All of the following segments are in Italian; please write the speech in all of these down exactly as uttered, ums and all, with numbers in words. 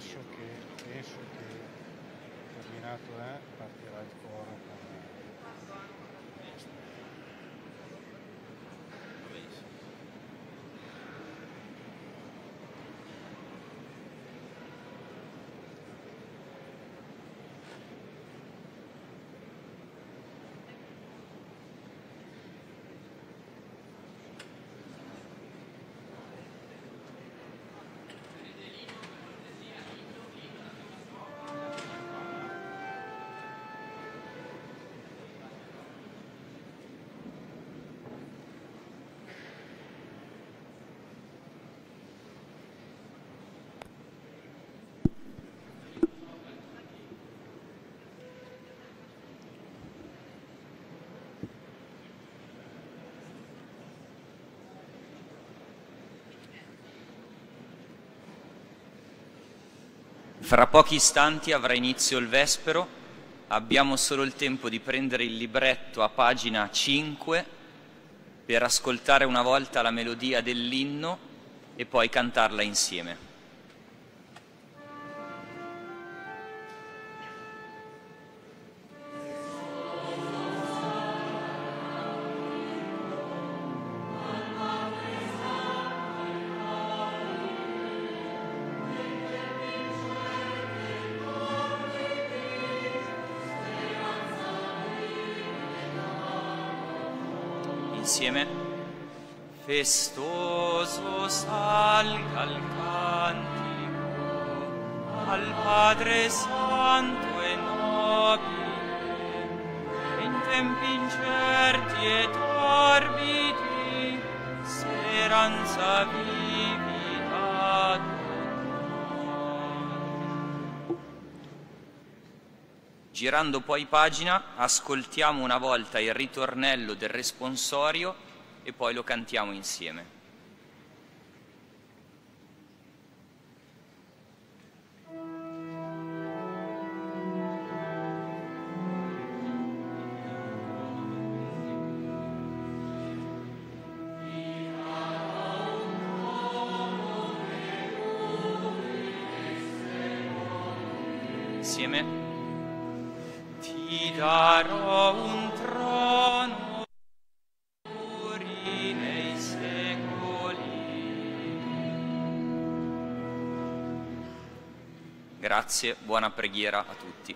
penso che, penso che terminato è, partirà il coro con Fra pochi istanti avrà inizio il vespero, abbiamo solo il tempo di prendere il libretto a pagina cinque per ascoltare una volta la melodia dell'inno e poi cantarla insieme. Insieme. Festoso salga il cantico al Padre Santo e nobile, in tempi incerti e torbidi, speranza vivida noi. Girando poi pagina, ascoltiamo una volta il ritornello del responsorio e poi lo cantiamo insieme. Insieme. Ti darò un trono puri nei secoli. Grazie, buona preghiera a tutti.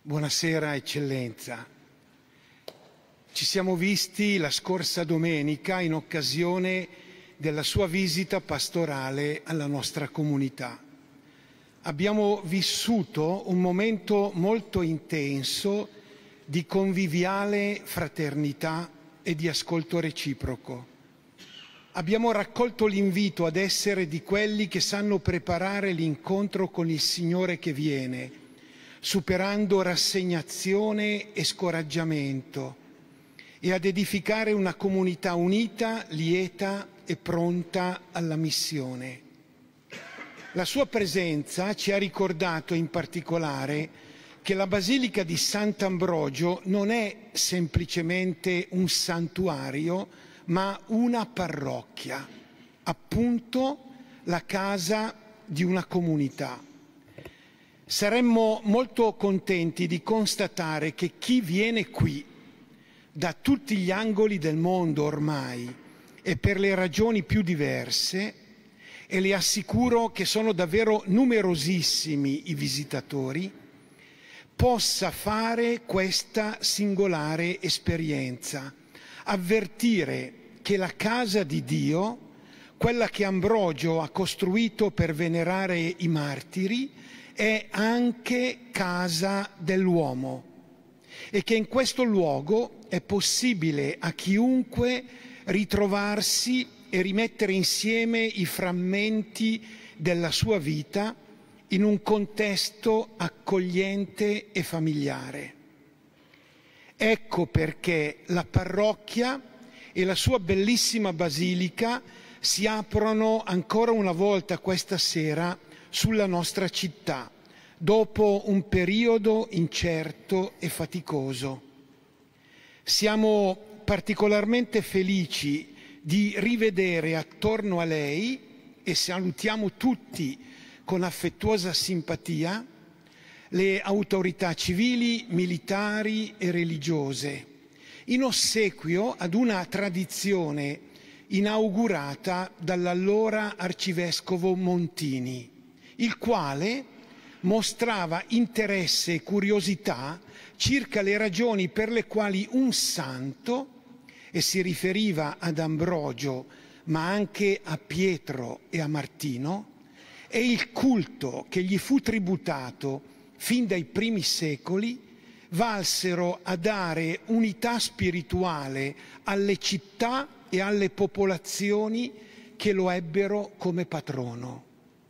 Buonasera Eccellenza. Ci siamo visti la scorsa domenica in occasione della sua visita pastorale alla nostra comunità. Abbiamo vissuto un momento molto intenso di conviviale fraternità e di ascolto reciproco. Abbiamo raccolto l'invito ad essere di quelli che sanno preparare l'incontro con il Signore che viene, superando rassegnazione e scoraggiamento, e ad edificare una comunità unita, lieta e pronta alla missione. La sua presenza ci ha ricordato in particolare che la Basilica di Sant'Ambrogio non è semplicemente un santuario, ma una parrocchia, appunto la casa di una comunità. Saremmo molto contenti di constatare che chi viene qui, da tutti gli angoli del mondo ormai e per le ragioni più diverse, e le assicuro che sono davvero numerosissimi i visitatori, possa fare questa singolare esperienza, avvertire che la casa di Dio, quella che Ambrogio ha costruito per venerare i martiri, è anche casa dell'uomo e che in questo luogo è possibile a chiunque ritrovarsi e rimettere insieme i frammenti della sua vita in un contesto accogliente e familiare. Ecco perché la parrocchia e la sua bellissima basilica si aprono ancora una volta questa sera sulla nostra città, dopo un periodo incerto e faticoso. Siamo particolarmente felici di rivedere attorno a lei, e salutiamo tutti con affettuosa simpatia, le autorità civili, militari e religiose, in ossequio ad una tradizione inaugurata dall'allora arcivescovo Montini, il quale mostrava interesse e curiosità circa le ragioni per le quali un santo, e si riferiva ad Ambrogio ma anche a Pietro e a Martino, e il culto che gli fu tributato fin dai primi secoli valsero a dare unità spirituale alle città e alle popolazioni che lo ebbero come patrono.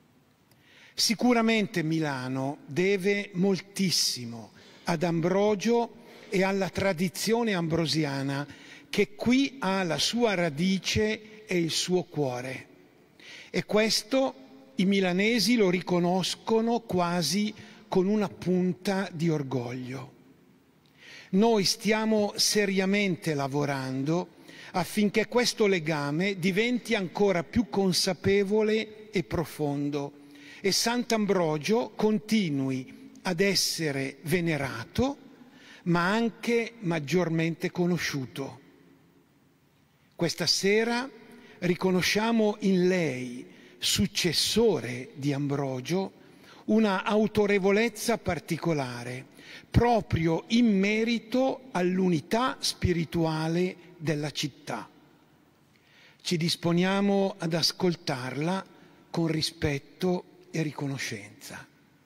Sicuramente Milano deve moltissimo ad Ambrogio e alla tradizione ambrosiana che qui ha la sua radice e il suo cuore. E questo i milanesi lo riconoscono quasi con una punta di orgoglio. Noi stiamo seriamente lavorando affinché questo legame diventi ancora più consapevole e profondo e Sant'Ambrogio continui ad essere venerato, ma anche maggiormente conosciuto. Questa sera riconosciamo in lei, successore di Ambrogio, una autorevolezza particolare, proprio in merito all'unità spirituale della città. Ci disponiamo ad ascoltarla con rispetto e riconoscenza.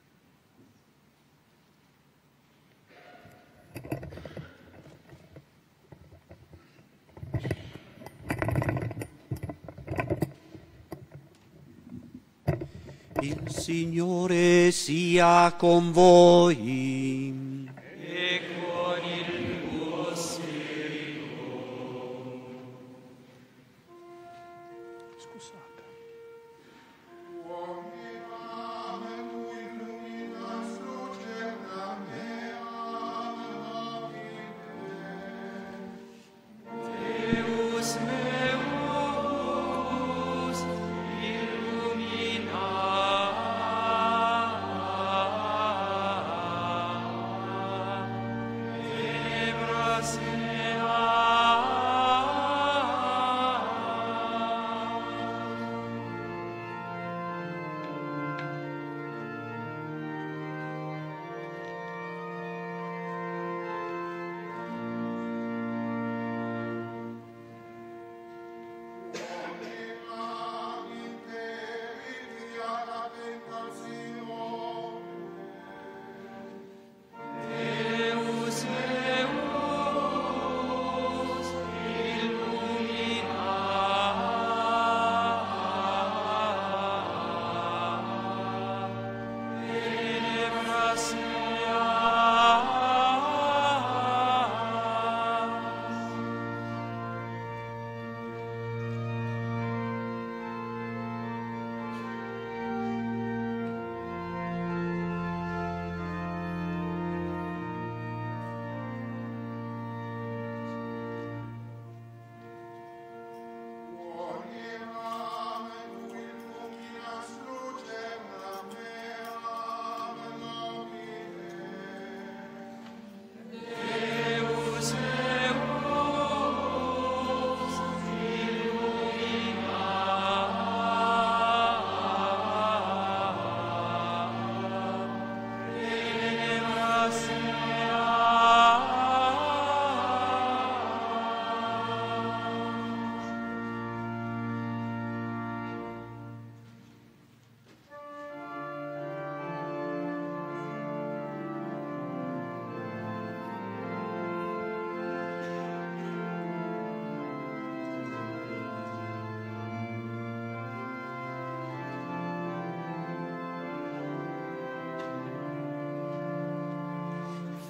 Il Signore sia con voi. E con il tuo spirito. Scusate. Deus meus, illumina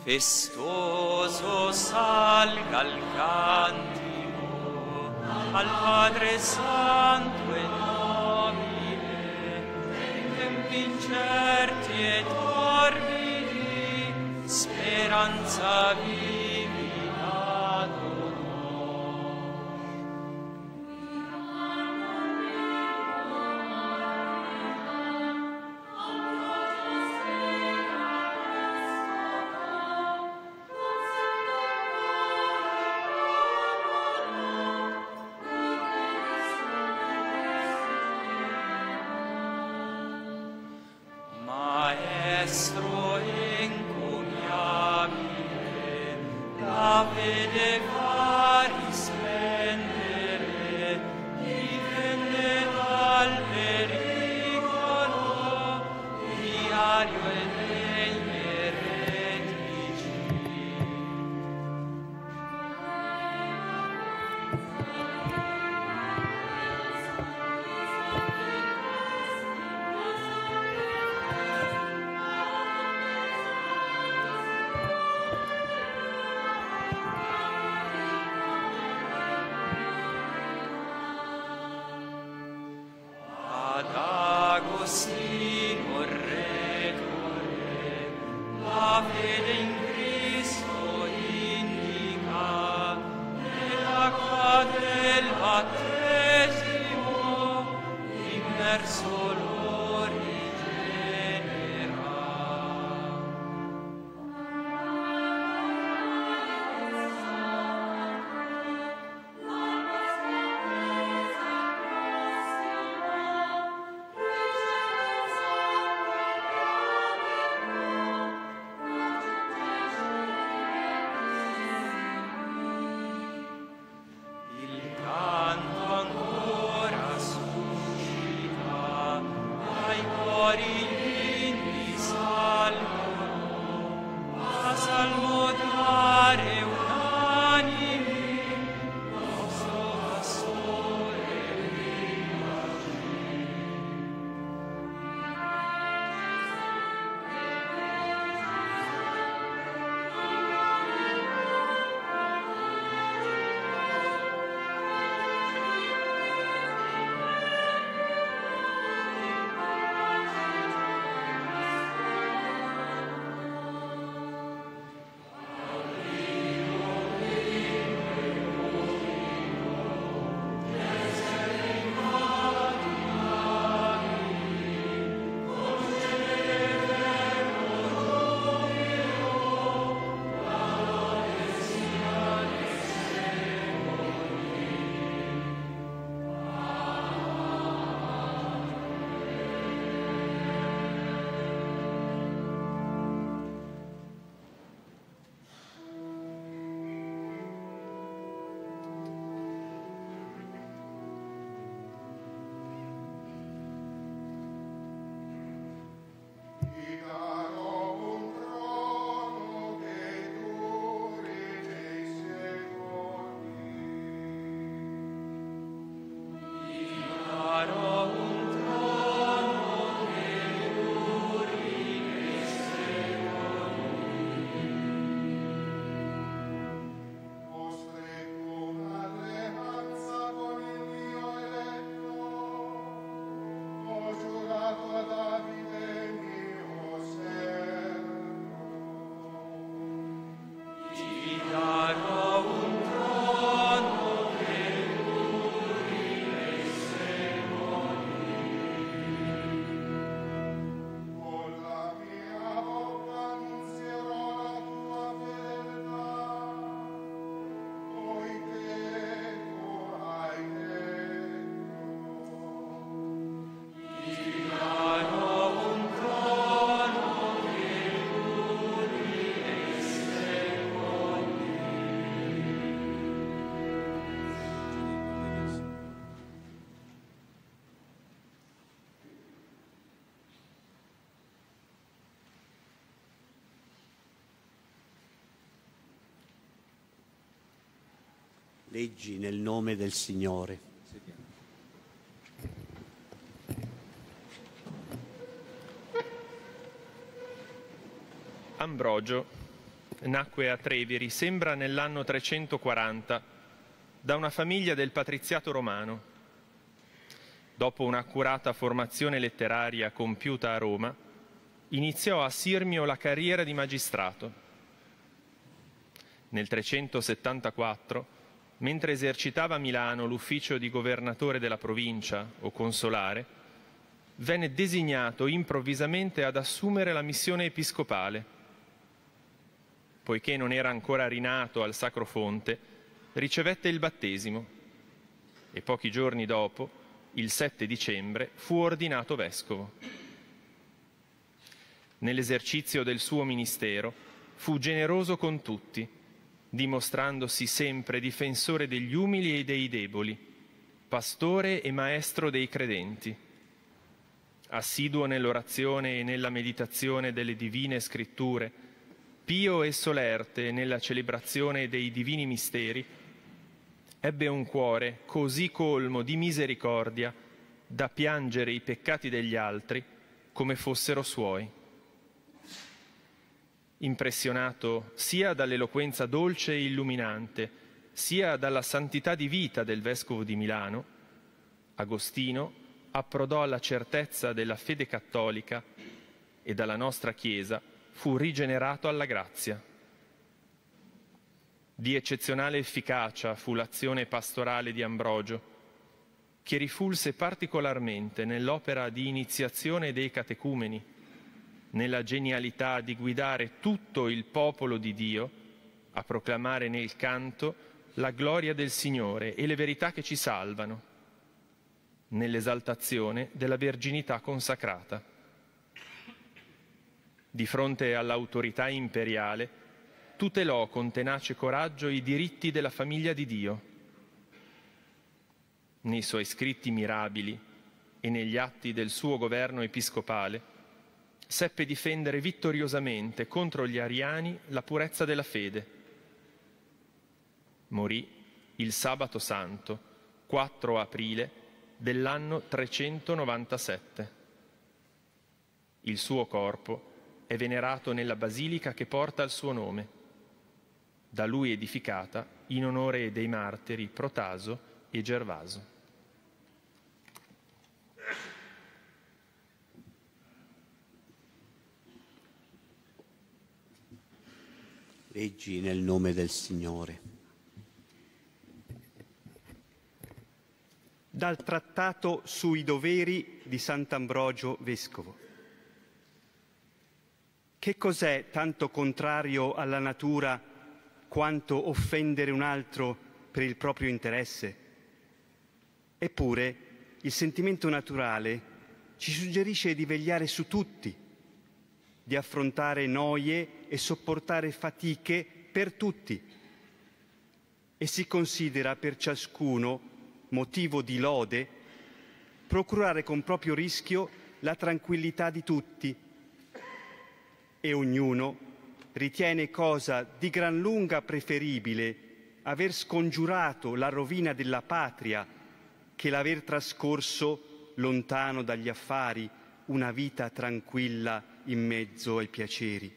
Festoso salga il cantico al Padre Santo e nobile, in tempi incerti e torbidi, speranza vivi dato noi. Maestro incommiabile, la fede fa risplendere, difende dal pericolo, diario e degli eretici. Ad Agostino Retore, la fede in Cristo indica, nell'acqua del battesimo, immerso lo rigenera. Il canto ancora suscita, ai cuori gli inni salgono, a salmodiare unanimi, nostro pastore Leggi nel nome del Signore. Ambrogio. nacque a Treviri, sembra nell'anno trecentoquaranta, da una famiglia del patriziato romano. Dopo un'accurata formazione letteraria compiuta a Roma, iniziò a Sirmio la carriera di magistrato. Nel trecentosettantaquattro, mentre esercitava a Milano l'ufficio di governatore della provincia o consolare, venne designato improvvisamente ad assumere la missione episcopale. Poiché non era ancora rinato al Sacro Fonte, ricevette il battesimo e pochi giorni dopo, il sette dicembre, fu ordinato vescovo. Nell'esercizio del suo ministero fu generoso con tutti, dimostrandosi sempre difensore degli umili e dei deboli, pastore e maestro dei credenti. Assiduo nell'orazione e nella meditazione delle divine scritture, pio e solerte nella celebrazione dei divini misteri, ebbe un cuore così colmo di misericordia da piangere i peccati degli altri come fossero suoi. Impressionato sia dall'eloquenza dolce e illuminante, sia dalla santità di vita del vescovo di Milano, Agostino approdò alla certezza della fede cattolica e dalla nostra Chiesa fu rigenerato alla grazia. Di eccezionale efficacia fu l'azione pastorale di Ambrogio, che rifulse particolarmente nell'opera di iniziazione dei catecumeni, nella genialità di guidare tutto il popolo di Dio a proclamare nel canto la gloria del Signore e le verità che ci salvano, nell'esaltazione della verginità consacrata. Di fronte all'autorità imperiale, tutelò con tenace coraggio i diritti della famiglia di Dio. Nei suoi scritti mirabili e negli atti del suo governo episcopale, seppe difendere vittoriosamente contro gli ariani la purezza della fede. Morì il sabato santo, quattro aprile dell'anno trecentonovantasette. Il suo corpo è venerato nella basilica che porta il suo nome, da lui edificata in onore dei martiri Protaso e Gervaso. Leggi nel nome del Signore. Dal Trattato sui doveri di Sant'Ambrogio Vescovo. Che cos'è tanto contrario alla natura quanto offendere un altro per il proprio interesse? Eppure il sentimento naturale ci suggerisce di vegliare su tutti, di affrontare noie e sopportare fatiche per tutti, e si considera per ciascuno motivo di lode procurare con proprio rischio la tranquillità di tutti, e ognuno ritiene cosa di gran lunga preferibile aver scongiurato la rovina della patria che l'aver trascorso lontano dagli affari una vita tranquilla in mezzo ai piaceri.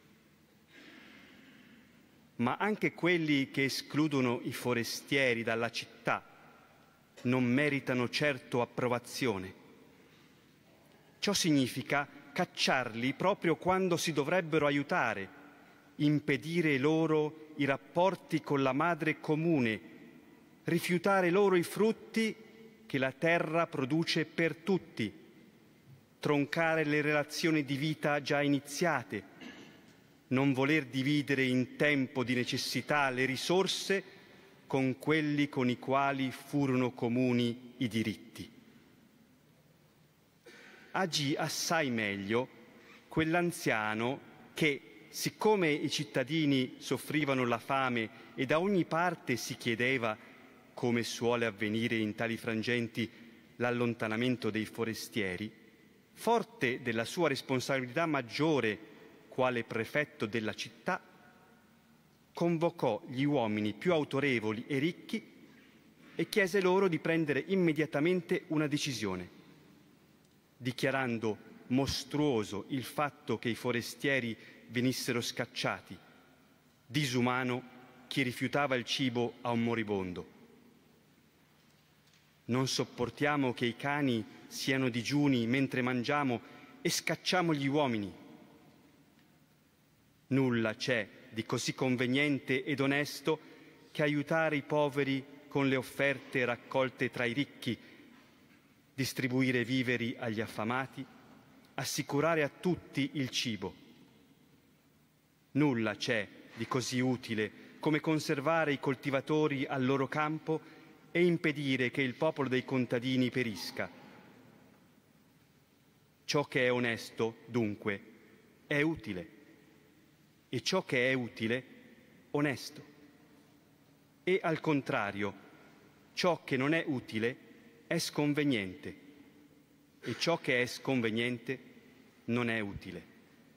Ma anche quelli che escludono i forestieri dalla città non meritano certo approvazione. Ciò significa cacciarli proprio quando si dovrebbero aiutare, impedire loro i rapporti con la madre comune, rifiutare loro i frutti che la terra produce per tutti, troncare le relazioni di vita già iniziate, non voler dividere in tempo di necessità le risorse con quelli con i quali furono comuni i diritti. Agì assai meglio quell'anziano che, siccome i cittadini soffrivano la fame e da ogni parte si chiedeva, come suole avvenire in tali frangenti, l'allontanamento dei forestieri, forte della sua responsabilità maggiore quale prefetto della città, convocò gli uomini più autorevoli e ricchi e chiese loro di prendere immediatamente una decisione, dichiarando mostruoso il fatto che i forestieri venissero scacciati disumano chi rifiutava il cibo a un moribondo. Non sopportiamo che i cani siano digiuni mentre mangiamo e scacciamo gli uomini. Nulla c'è di così conveniente ed onesto che aiutare i poveri con le offerte raccolte tra i ricchi, distribuire viveri agli affamati, assicurare a tutti il cibo. Nulla c'è di così utile come conservare i coltivatori al loro campo e impedire che il popolo dei contadini perisca. Ciò che è onesto, dunque, è utile, e ciò che è utile, onesto. E al contrario, ciò che non è utile è sconveniente, e ciò che è sconveniente non è utile.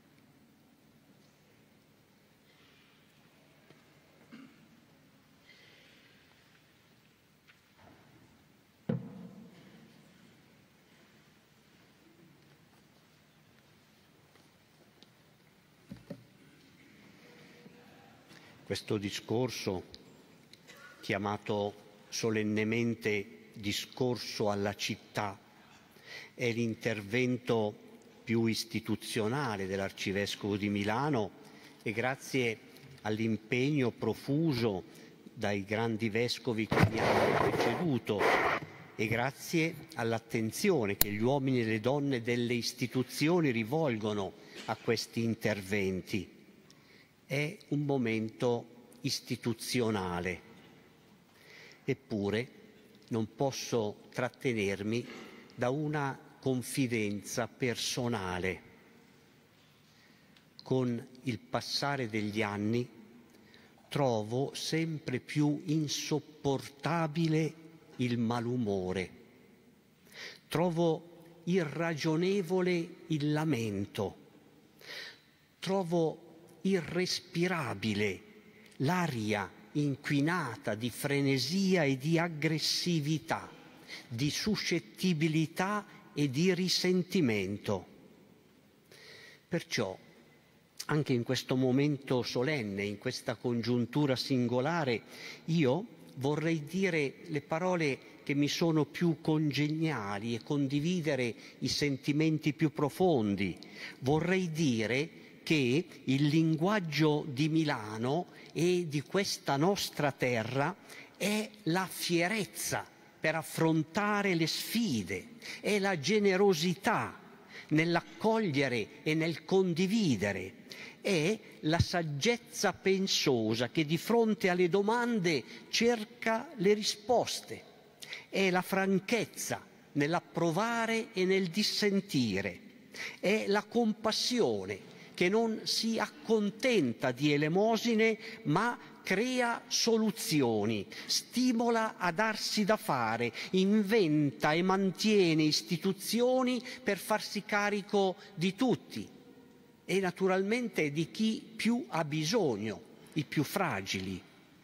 Questo discorso, chiamato solennemente discorso alla città, è l'intervento più istituzionale dell'Arcivescovo di Milano e grazie all'impegno profuso dai grandi vescovi che mi hanno preceduto e grazie all'attenzione che gli uomini e le donne delle istituzioni rivolgono a questi interventi. È un momento istituzionale, eppure non posso trattenermi da una confidenza personale. Con il passare degli anni trovo sempre più insopportabile il malumore, trovo irragionevole il lamento, trovo irrespirabile l'aria inquinata di frenesia e di aggressività, di suscettibilità e di risentimento. Perciò, anche in questo momento solenne, in questa congiuntura singolare, io vorrei dire le parole che mi sono più congeniali e condividere i sentimenti più profondi. Vorrei dire che il linguaggio di Milano e di questa nostra terra è la fierezza per affrontare le sfide, è la generosità nell'accogliere e nel condividere, è la saggezza pensosa che di fronte alle domande cerca le risposte, è la franchezza nell'approvare e nel dissentire, è la compassione che non si accontenta di elemosine ma crea soluzioni, stimola a darsi da fare, inventa e mantiene istituzioni per farsi carico di tutti e naturalmente di chi più ha bisogno, i più fragili.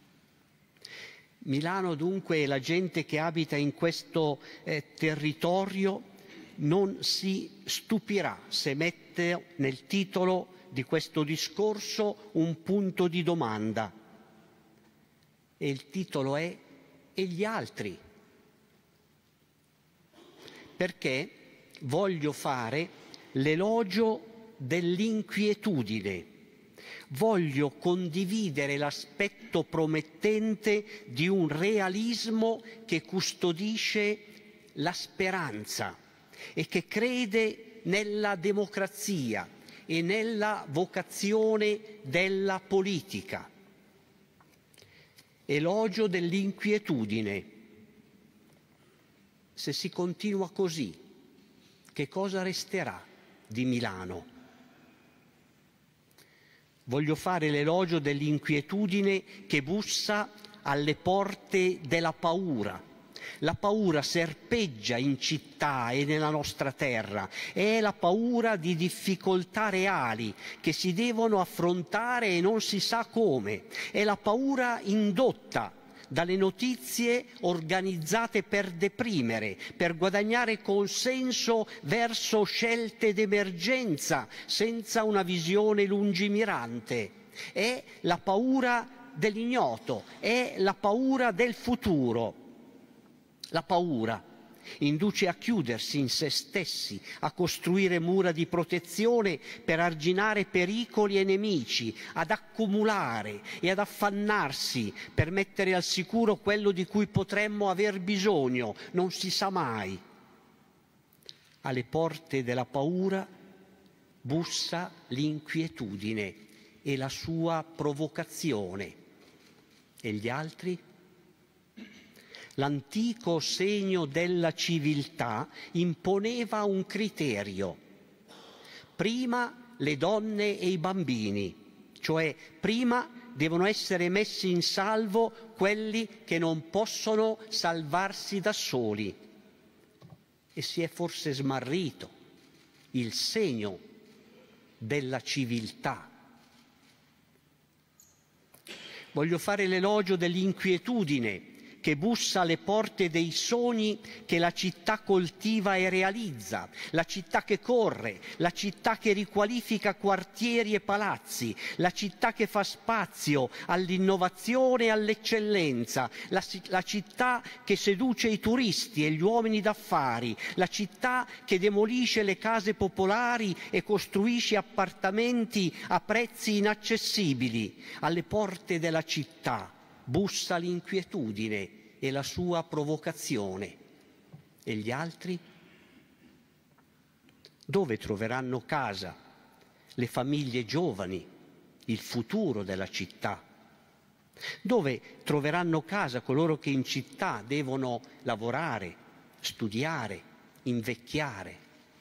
Milano dunque e la gente che abita in questo eh, territorio non si stupirà se mette nel titolo di questo discorso un punto di domanda. E il titolo è "E gli altri?". Perché voglio fare l'elogio dell'inquietudine. Voglio condividere l'aspetto promettente di un realismo che custodisce la speranza e che crede nella democrazia e nella vocazione della politica. Elogio dell'inquietudine. Se si continua così, che cosa resterà di Milano? Voglio fare l'elogio dell'inquietudine che bussa alle porte della paura. La paura serpeggia in città e nella nostra terra, è la paura di difficoltà reali che si devono affrontare e non si sa come, è la paura indotta dalle notizie organizzate per deprimere, per guadagnare consenso verso scelte d'emergenza senza una visione lungimirante. è la paura dell'ignoto, è la paura del futuro. La paura induce a chiudersi in se stessi, a costruire mura di protezione per arginare pericoli e nemici, ad accumulare e ad affannarsi per mettere al sicuro quello di cui potremmo aver bisogno, non si sa mai. Alle porte della paura bussa l'inquietudine e la sua provocazione. E gli altri? L'antico segno della civiltà imponeva un criterio. Prima le donne e i bambini, cioè prima devono essere messi in salvo quelli che non possono salvarsi da soli. E si è forse smarrito il segno della civiltà. Voglio fare l'elogio dell'inquietudine che bussa alle porte dei sogni che la città coltiva e realizza, la città che corre, la città che riqualifica quartieri e palazzi, la città che fa spazio all'innovazione e all'eccellenza, la, la città che seduce i turisti e gli uomini d'affari, la città che demolisce le case popolari e costruisce appartamenti a prezzi inaccessibili. Alle porte della città bussa l'inquietudine e la sua provocazione. E gli altri? Dove troveranno casa le famiglie giovani, il futuro della città? Dove troveranno casa coloro che in città devono lavorare, studiare, invecchiare?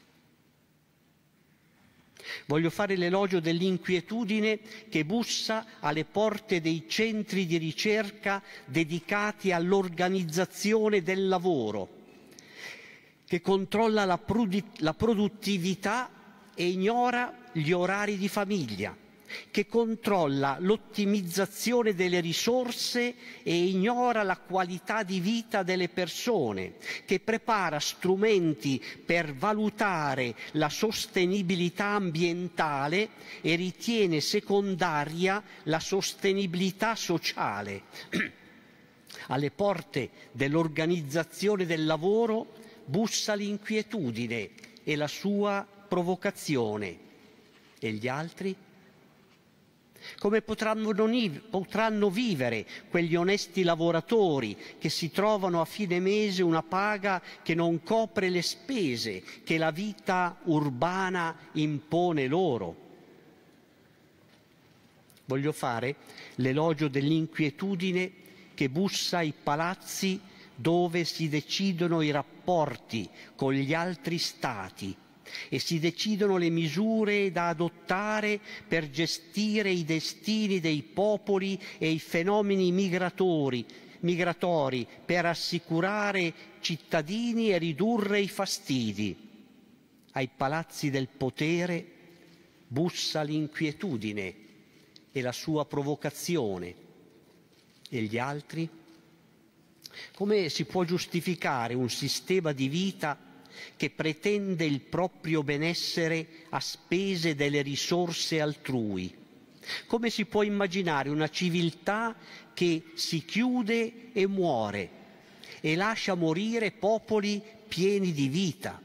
Voglio fare l'elogio dell'inquietudine che bussa alle porte dei centri di ricerca dedicati all'organizzazione del lavoro, che controlla la, produ- la produttività e ignora gli orari di famiglia, che controlla l'ottimizzazione delle risorse e ignora la qualità di vita delle persone, che prepara strumenti per valutare la sostenibilità ambientale e ritiene secondaria la sostenibilità sociale. Alle porte dell'organizzazione del lavoro bussa l'inquietudine e la sua provocazione. E gli altri? Come potranno, potranno vivere quegli onesti lavoratori che si trovano a fine mese una paga che non copre le spese che la vita urbana impone loro? Voglio fare l'elogio dell'inquietudine che bussa ai palazzi dove si decidono i rapporti con gli altri stati e si decidono le misure da adottare per gestire i destini dei popoli e i fenomeni migratori, migratori, per assicurare cittadini e ridurre i fastidi. Ai palazzi del potere bussa l'inquietudine e la sua provocazione. E gli altri? Come si può giustificare un sistema di vita che pretende il proprio benessere a spese delle risorse altrui? Come si può immaginare una civiltà che si chiude e muore e lascia morire popoli pieni di vita?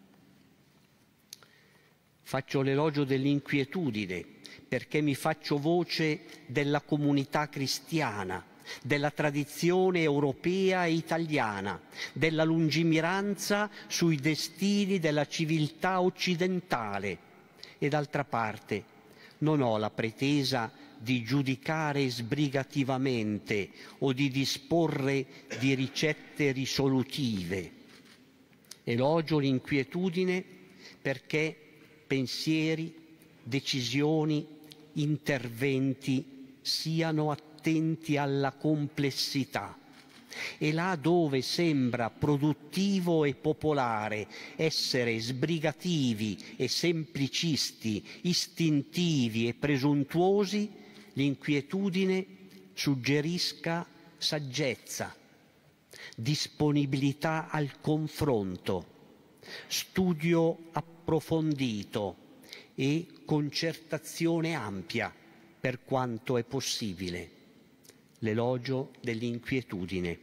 Faccio l'elogio dell'inquietudine perché mi faccio voce della comunità cristiana, della tradizione europea e italiana, della lungimiranza sui destini della civiltà occidentale. E d'altra parte non ho la pretesa di giudicare sbrigativamente o di disporre di ricette risolutive. Elogio l'inquietudine perché pensieri, decisioni, interventi siano attenti alla complessità e là dove sembra produttivo e popolare essere sbrigativi e semplicisti, istintivi e presuntuosi, l'inquietudine suggerisca saggezza, disponibilità al confronto, studio approfondito e concertazione ampia. per quanto è possibile, l'elogio dell'inquietudine.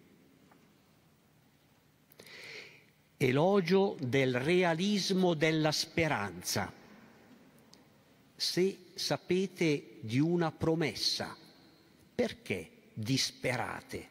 Elogio del realismo della speranza. Se sapete di una promessa, perché disperate?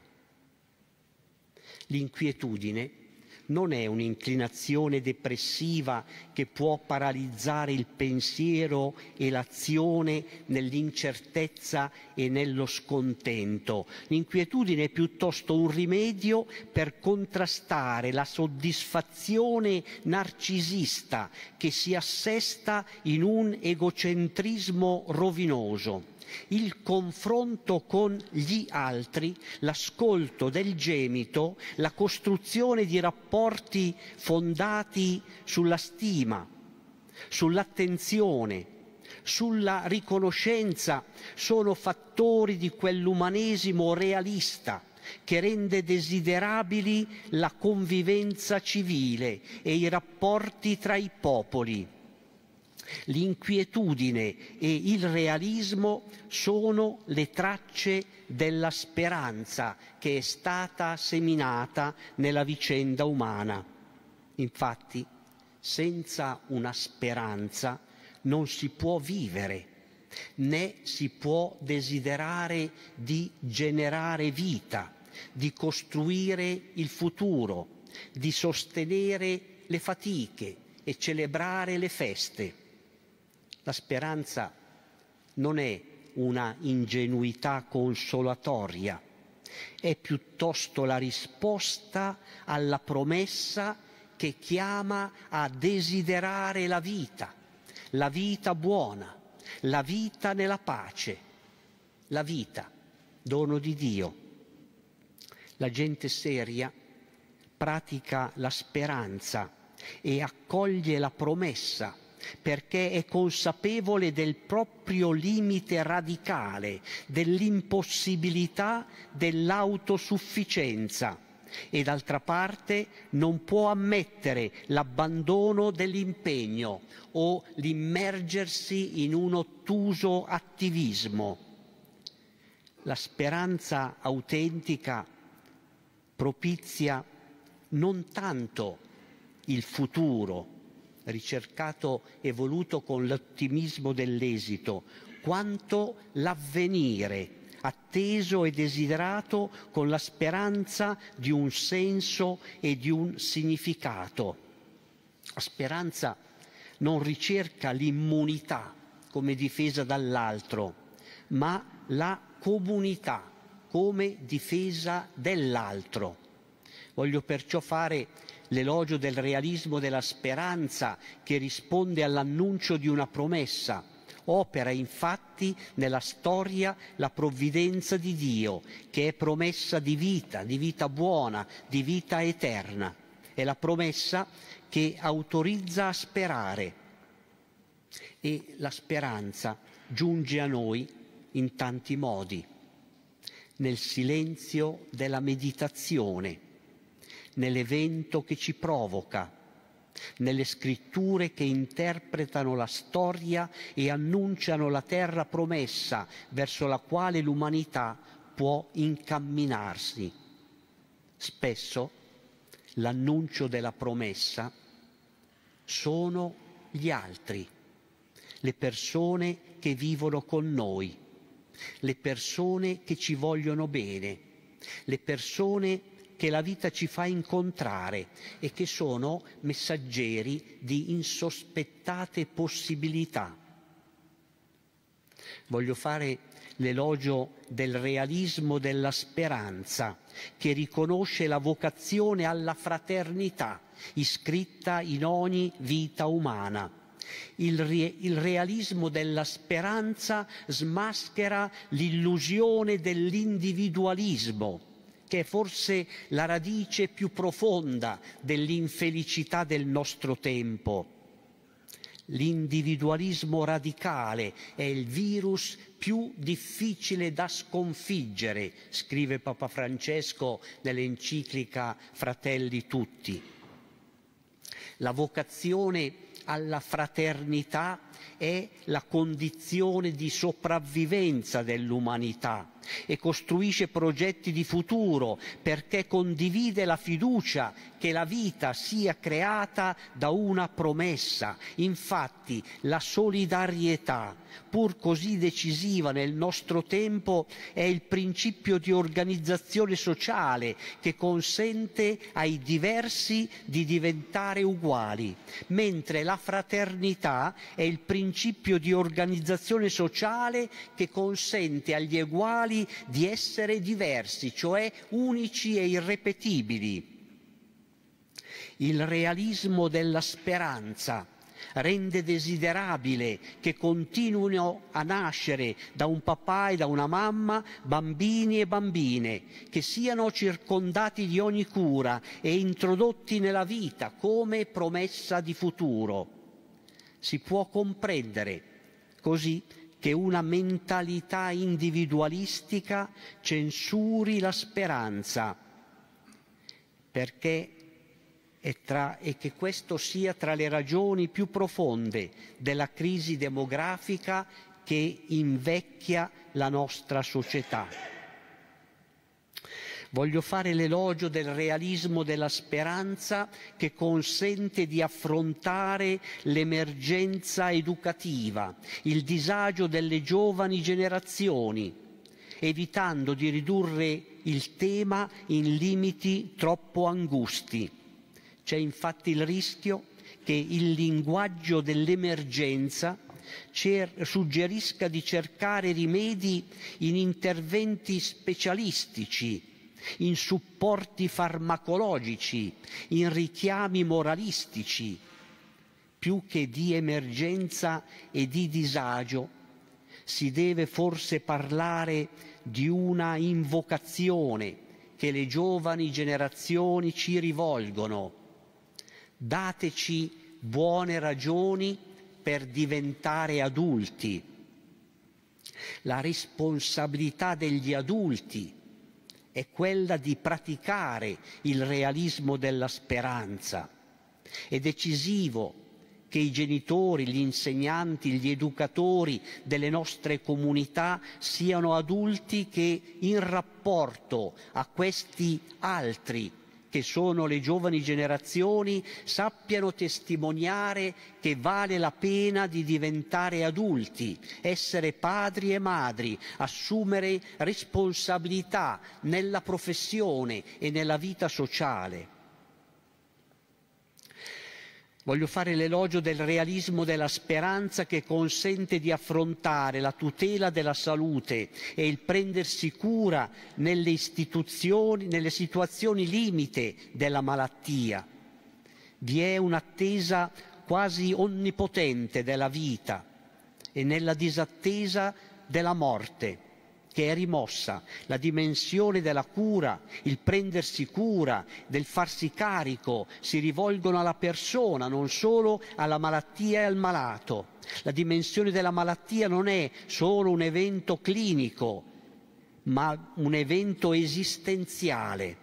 L'inquietudine non è un'inclinazione depressiva che può paralizzare il pensiero e l'azione nell'incertezza e nello scontento. L'inquietudine è piuttosto un rimedio per contrastare la soddisfazione narcisista che si assesta in un egocentrismo rovinoso. Il confronto con gli altri, l'ascolto del gemito, la costruzione di rapporti fondati sulla stima, sull'attenzione, sulla riconoscenza, sono fattori di quell'umanesimo realista che rende desiderabili la convivenza civile e i rapporti tra i popoli. L'inquietudine e il realismo sono le tracce della speranza che è stata seminata nella vicenda umana. Infatti, senza una speranza non si può vivere, né si può desiderare di generare vita, di costruire il futuro, di sostenere le fatiche e celebrare le feste. La speranza non è una ingenuità consolatoria, è piuttosto la risposta alla promessa che chiama a desiderare la vita, la vita buona, la vita nella pace, la vita, dono di Dio. La gente seria pratica la speranza e accoglie la promessa perché è consapevole del proprio limite radicale, dell'impossibilità dell'autosufficienza e d'altra parte non può ammettere l'abbandono dell'impegno o l'immergersi in un ottuso attivismo. La speranza autentica propizia non tanto il futuro, ricercato e voluto con l'ottimismo dell'esito, quanto l'avvenire, atteso e desiderato con la speranza di un senso e di un significato. La speranza non ricerca l'immunità come difesa dall'altro, ma la comunità come difesa dell'altro. Voglio perciò fare l'elogio del realismo della speranza che risponde all'annuncio di una promessa. Opera infatti nella storia la provvidenza di Dio, che è promessa di vita, di vita buona, di vita eterna. È la promessa che autorizza a sperare. E la speranza giunge a noi in tanti modi. Nel silenzio della meditazione, nell'evento che ci provoca, nelle scritture che interpretano la storia e annunciano la terra promessa verso la quale l'umanità può incamminarsi. Spesso l'annuncio della promessa sono gli altri, le persone che vivono con noi, le persone che ci vogliono bene, le persone che la vita ci fa incontrare e che sono messaggeri di insospettate possibilità. Voglio fare l'elogio del realismo della speranza, che riconosce la vocazione alla fraternità iscritta in ogni vita umana. Il, re- il realismo della speranza smaschera l'illusione dell'individualismo, che è forse la radice più profonda dell'infelicità del nostro tempo. L'individualismo radicale è il virus più difficile da sconfiggere, scrive Papa Francesco nell'enciclica Fratelli Tutti. La vocazione alla fraternità è la condizione di sopravvivenza dell'umanità e costruisce progetti di futuro perché condivide la fiducia che la vita sia creata da una promessa. Infatti la solidarietà, pur così decisiva nel nostro tempo, è il principio di organizzazione sociale che consente ai diversi di diventare uguali, mentre la fraternità è il principio di organizzazione sociale che consente agli uguali di essere diversi, cioè unici e irripetibili. Il realismo della speranza rende desiderabile che continuino a nascere da un papà e da una mamma bambini e bambine che siano circondati di ogni cura e introdotti nella vita come promessa di futuro. Si può comprendere così che una mentalità individualistica censuri la speranza, perché è tra, e che questo sia tra le ragioni più profonde della crisi demografica che invecchia la nostra società. Voglio fare l'elogio del realismo della speranza che consente di affrontare l'emergenza educativa, il disagio delle giovani generazioni, evitando di ridurre il tema in limiti troppo angusti. C'è infatti il rischio che il linguaggio dell'emergenza suggerisca di cercare rimedi in interventi specialistici, in supporti farmacologici, in richiami moralistici, più che di emergenza e di disagio. Si deve forse parlare di una invocazione che le giovani generazioni ci rivolgono. Dateci buone ragioni per diventare adulti. La responsabilità degli adulti è quella di praticare il realismo della speranza. È decisivo che i genitori, gli insegnanti, gli educatori delle nostre comunità siano adulti che in rapporto a questi altri, che sono le giovani generazioni, sappiano testimoniare che vale la pena di diventare adulti, essere padri e madri, assumere responsabilità nella professione e nella vita sociale. Voglio fare l'elogio del realismo della speranza che consente di affrontare la tutela della salute e il prendersi cura nelle istituzioni, nelle situazioni limite della malattia. Vi è un'attesa quasi onnipotente della vita e nella disattesa della morte, che è rimossa la dimensione della cura, il prendersi cura, del farsi carico, si rivolgono alla persona, non solo alla malattia e al malato. La dimensione della malattia non è solo un evento clinico, ma un evento esistenziale.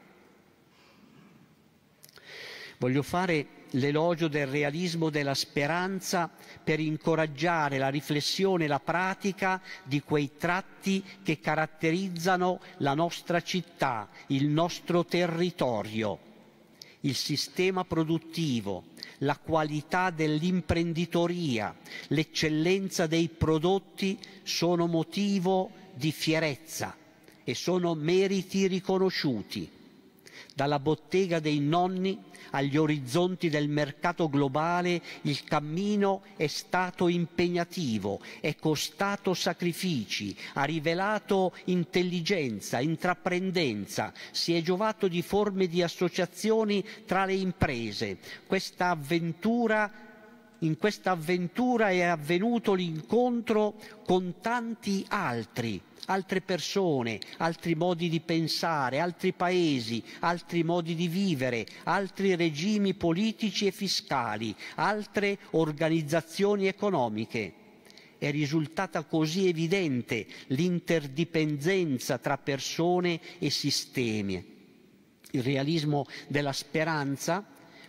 Voglio fare l'elogio del realismo della speranza per incoraggiare la riflessione e la pratica di quei tratti che caratterizzano la nostra città, il nostro territorio, il sistema produttivo, la qualità dell'imprenditoria, l'eccellenza dei prodotti sono motivo di fierezza e sono meriti riconosciuti. Dalla bottega dei nonni agli orizzonti del mercato globale il cammino è stato impegnativo, è costato sacrifici, ha rivelato intelligenza, intraprendenza, si è giovato di forme di associazioni tra le imprese. Questa avventura In questa avventura è avvenuto l'incontro con tanti altri, altre persone, altri modi di pensare, altri paesi, altri modi di vivere, altri regimi politici e fiscali, altre organizzazioni economiche. È risultata così evidente l'interdipendenza tra persone e sistemi. Il realismo della speranza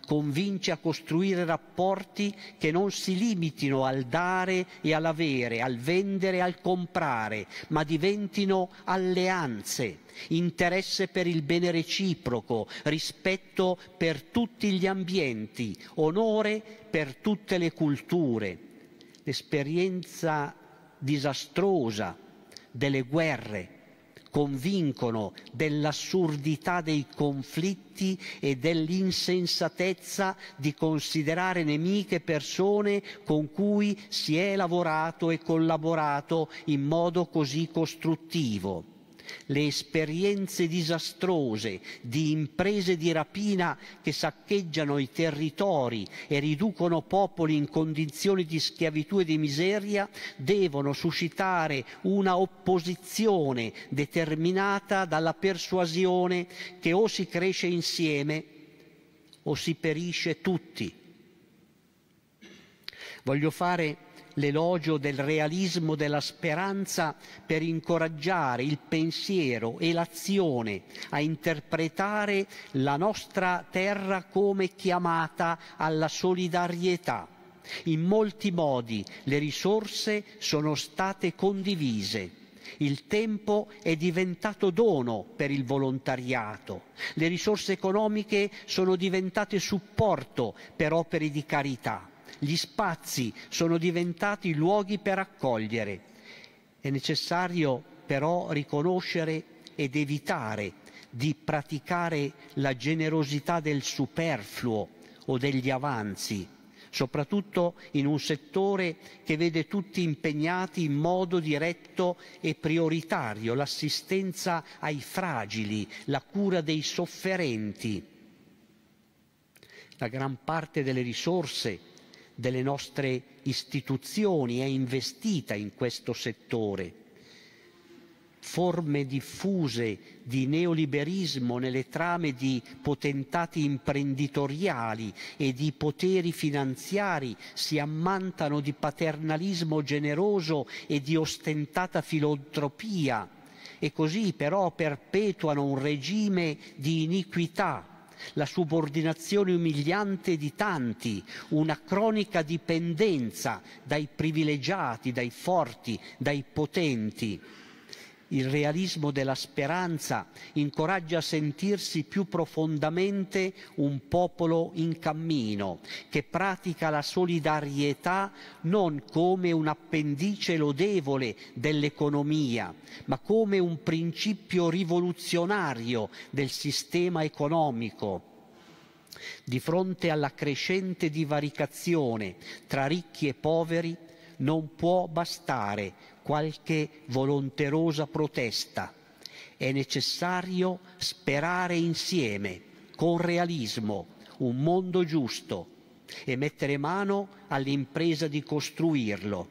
convince a costruire rapporti che non si limitino al dare e all'avere, al vendere e al comprare, ma diventino alleanze, interesse per il bene reciproco, rispetto per tutti gli ambienti, onore per tutte le culture. L'esperienza disastrosa delle guerre convincono dell'assurdità dei conflitti e dell'insensatezza di considerare nemiche persone con cui si è lavorato e collaborato in modo così costruttivo. Le esperienze disastrose di imprese di rapina che saccheggiano i territori e riducono popoli in condizioni di schiavitù e di miseria devono suscitare una opposizione determinata dalla persuasione che o si cresce insieme o si perisce tutti. Voglio fare l'elogio del realismo della speranza per incoraggiare il pensiero e l'azione a interpretare la nostra terra come chiamata alla solidarietà. In molti modi le risorse sono state condivise. Il tempo è diventato dono per il volontariato. Le risorse economiche sono diventate supporto per opere di carità. Gli spazi sono diventati luoghi per accogliere. È necessario però riconoscere ed evitare di praticare la generosità del superfluo o degli avanzi, soprattutto in un settore che vede tutti impegnati in modo diretto e prioritario: l'assistenza ai fragili, la cura dei sofferenti. La gran parte delle risorse delle nostre istituzioni è investita in questo settore. Forme diffuse di neoliberismo nelle trame di potentati imprenditoriali e di poteri finanziari si ammantano di paternalismo generoso e di ostentata filantropia, e così però perpetuano un regime di iniquità, la subordinazione umiliante di tanti, una cronica dipendenza dai privilegiati, dai forti, dai potenti. Il realismo della speranza incoraggia a sentirsi più profondamente un popolo in cammino, che pratica la solidarietà non come un appendice lodevole dell'economia, ma come un principio rivoluzionario del sistema economico. Di fronte alla crescente divaricazione tra ricchi e poveri non può bastare qualche volonterosa protesta. È necessario sperare insieme, con realismo, un mondo giusto e mettere mano all'impresa di costruirlo.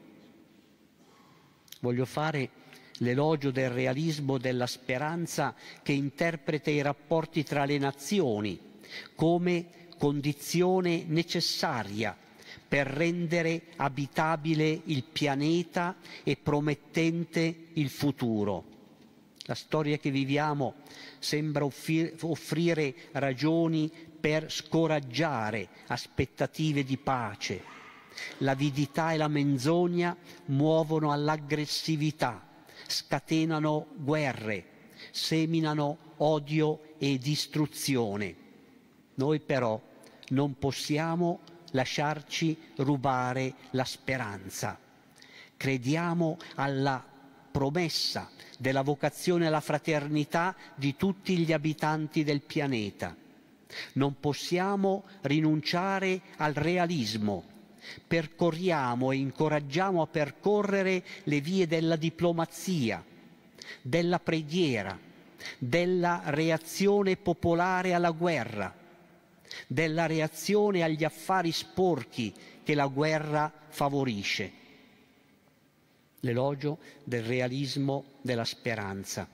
Voglio fare l'elogio del realismo della speranza che interpreta i rapporti tra le nazioni come condizione necessaria per rendere abitabile il pianeta e promettente il futuro. La storia che viviamo sembra offrire ragioni per scoraggiare aspettative di pace. L'avidità e la menzogna muovono all'aggressività, scatenano guerre, seminano odio e distruzione. Noi però non possiamo lasciarci rubare la speranza. Crediamo alla promessa della vocazione alla fraternità di tutti gli abitanti del pianeta. Non possiamo rinunciare al realismo. Percorriamo e incoraggiamo a percorrere le vie della diplomazia, della preghiera, della reazione popolare alla guerra, della reazione agli affari sporchi che la guerra favorisce. L'elogio del realismo della speranza.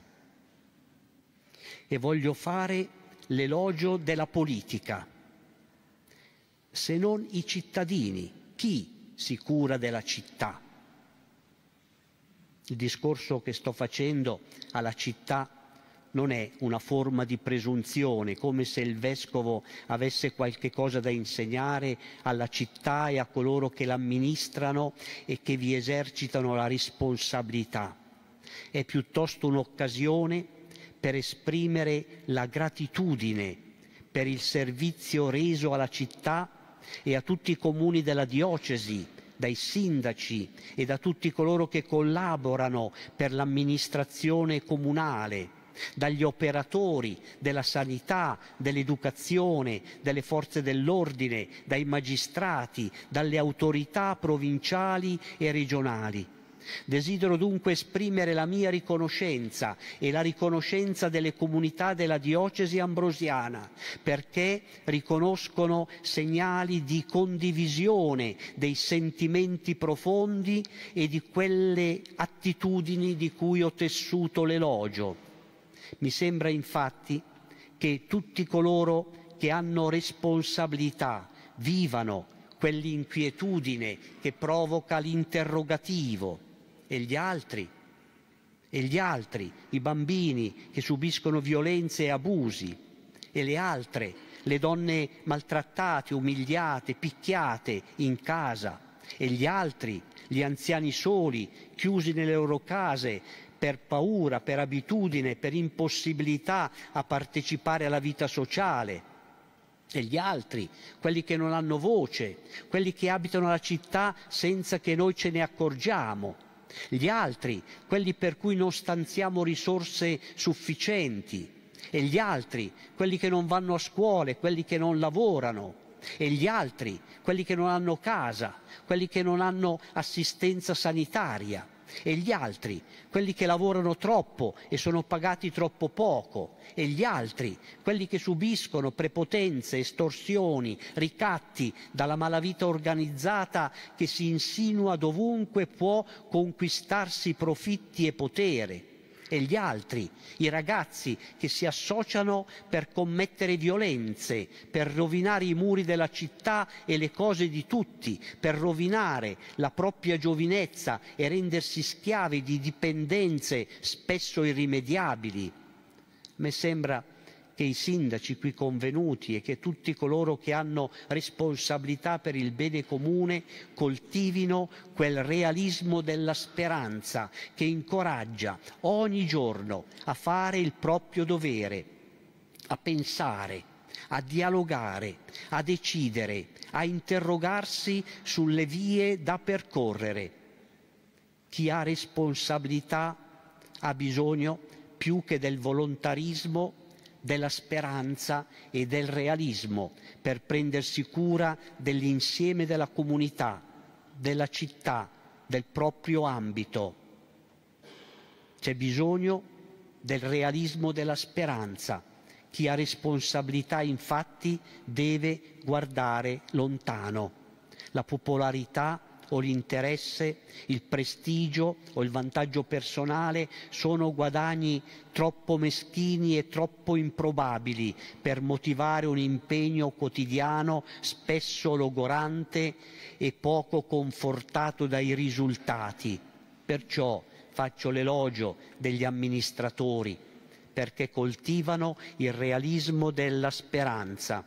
E voglio fare l'elogio della politica. Se non i cittadini, chi si cura della città? Il discorso che sto facendo alla città non è una forma di presunzione, come se il vescovo avesse qualche cosa da insegnare alla città e a coloro che l'amministrano e che vi esercitano la responsabilità. È piuttosto un'occasione per esprimere la gratitudine per il servizio reso alla città e a tutti i comuni della diocesi, dai sindaci e da tutti coloro che collaborano per l'amministrazione comunale, dagli operatori della sanità, dell'educazione, delle forze dell'ordine, dai magistrati, dalle autorità provinciali e regionali. Desidero dunque esprimere la mia riconoscenza e la riconoscenza delle comunità della diocesi ambrosiana, perché riconoscono segnali di condivisione dei sentimenti profondi e di quelle attitudini di cui ho tessuto l'elogio. Mi sembra infatti che tutti coloro che hanno responsabilità vivano quell'inquietudine che provoca l'interrogativo. E gli altri? E gli altri, i bambini che subiscono violenze e abusi? E le altre, le donne maltrattate, umiliate, picchiate in casa? E gli altri, gli anziani soli, chiusi nelle loro case per paura, per abitudine, per impossibilità a partecipare alla vita sociale? E gli altri, quelli che non hanno voce, quelli che abitano la città senza che noi ce ne accorgiamo? Gli altri, quelli per cui non stanziamo risorse sufficienti? E gli altri, quelli che non vanno a scuola, quelli che non lavorano? E gli altri, quelli che non hanno casa, quelli che non hanno assistenza sanitaria? E gli altri, quelli che lavorano troppo e sono pagati troppo poco? E gli altri, quelli che subiscono prepotenze, estorsioni, ricatti dalla malavita organizzata che si insinua dovunque può conquistarsi profitti e potere? E gli altri, i ragazzi che si associano per commettere violenze, per rovinare i muri della città e le cose di tutti, per rovinare la propria giovinezza e rendersi schiavi di dipendenze spesso irrimediabili. Mi sembra che i sindaci qui convenuti e che tutti coloro che hanno responsabilità per il bene comune coltivino quel realismo della speranza che incoraggia ogni giorno a fare il proprio dovere, a pensare, a dialogare, a decidere, a interrogarsi sulle vie da percorrere. Chi ha responsabilità ha bisogno più che del volontarismo, della speranza e del realismo per prendersi cura dell'insieme della comunità, della città, del proprio ambito. C'è bisogno del realismo della speranza. Chi ha responsabilità, infatti, deve guardare lontano. La popolarità o l'interesse, il prestigio o il vantaggio personale sono guadagni troppo meschini e troppo improbabili per motivare un impegno quotidiano spesso logorante e poco confortato dai risultati. Perciò faccio l'elogio degli amministratori, perché coltivano il realismo della speranza.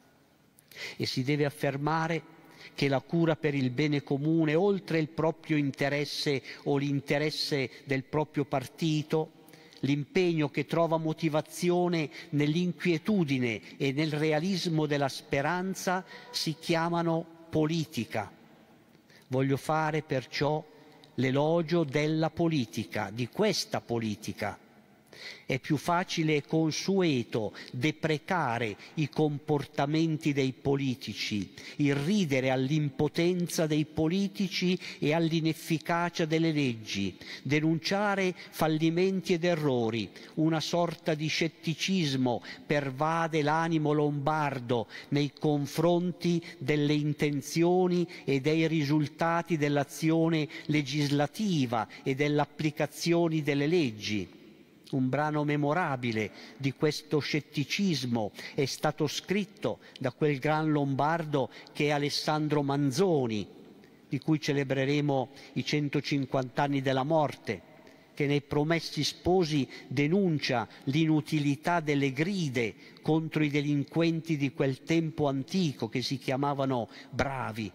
E si deve affermare che la cura per il bene comune, oltre il proprio interesse o l'interesse del proprio partito, l'impegno che trova motivazione nell'inquietudine e nel realismo della speranza, si chiamano politica. Voglio fare perciò l'elogio della politica, di questa politica. È più facile e consueto deprecare i comportamenti dei politici, irridere all'impotenza dei politici e all'inefficacia delle leggi, denunciare fallimenti ed errori. Una sorta di scetticismo pervade l'animo lombardo nei confronti delle intenzioni e dei risultati dell'azione legislativa e delle applicazioni delle leggi. Un brano memorabile di questo scetticismo è stato scritto da quel gran lombardo che è Alessandro Manzoni, di cui celebreremo i centocinquanta anni della morte, che nei Promessi Sposi denuncia l'inutilità delle gride contro i delinquenti di quel tempo antico che si chiamavano bravi.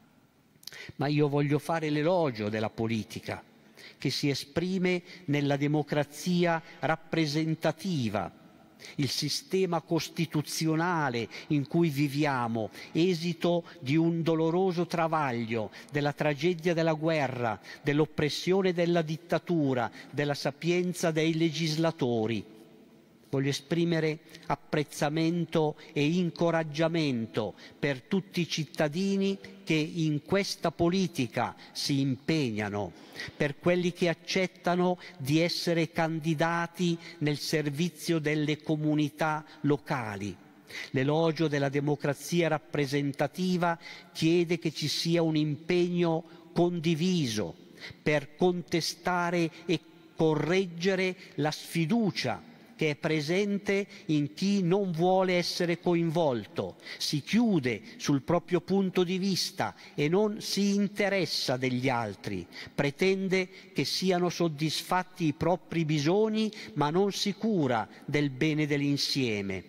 Ma io voglio fare l'elogio della politica, che si esprime nella democrazia rappresentativa, il sistema costituzionale in cui viviamo, esito di un doloroso travaglio, della tragedia della guerra, dell'oppressione della dittatura, della sapienza dei legislatori. Voglio esprimere apprezzamento e incoraggiamento per tutti i cittadini che in questa politica si impegnano, per quelli che accettano di essere candidati nel servizio delle comunità locali. L'elogio della democrazia rappresentativa chiede che ci sia un impegno condiviso per contestare e correggere la sfiducia che è presente in chi non vuole essere coinvolto, si chiude sul proprio punto di vista e non si interessa degli altri, pretende che siano soddisfatti i propri bisogni ma non si cura del bene dell'insieme.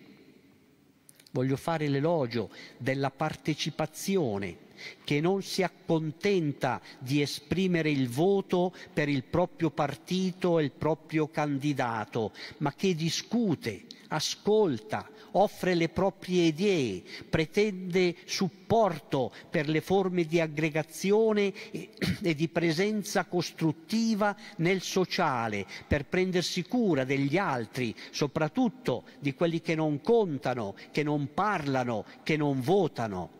Voglio fare l'elogio della partecipazione, che non si accontenta di esprimere il voto per il proprio partito e il proprio candidato, ma che discute, ascolta, offre le proprie idee, pretende supporto per le forme di aggregazione e, e di presenza costruttiva nel sociale, per prendersi cura degli altri, soprattutto di quelli che non contano, che non parlano, che non votano.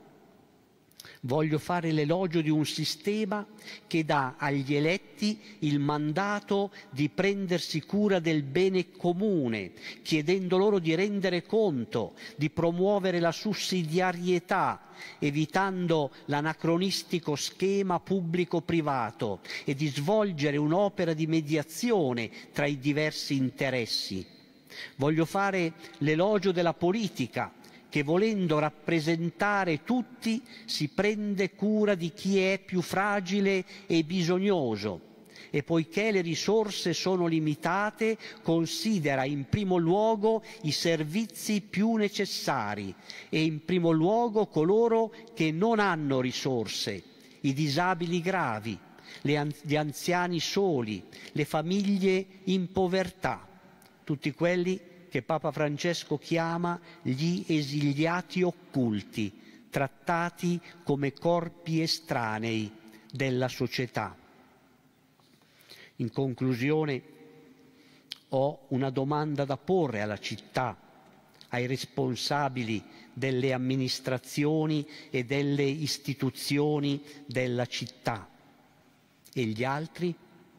Voglio fare l'elogio di un sistema che dà agli eletti il mandato di prendersi cura del bene comune, chiedendo loro di rendere conto, di promuovere la sussidiarietà, evitando l'anacronistico schema pubblico-privato e di svolgere un'opera di mediazione tra i diversi interessi. Voglio fare l'elogio della politica, che volendo rappresentare tutti si prende cura di chi è più fragile e bisognoso e poiché le risorse sono limitate considera in primo luogo i servizi più necessari e in primo luogo coloro che non hanno risorse, i disabili gravi, gli anziani soli, le famiglie in povertà, tutti quelli che Papa Francesco chiama gli esiliati occulti, trattati come corpi estranei della società. In conclusione, ho una domanda da porre alla città, ai responsabili delle amministrazioni e delle istituzioni della città. E gli altri?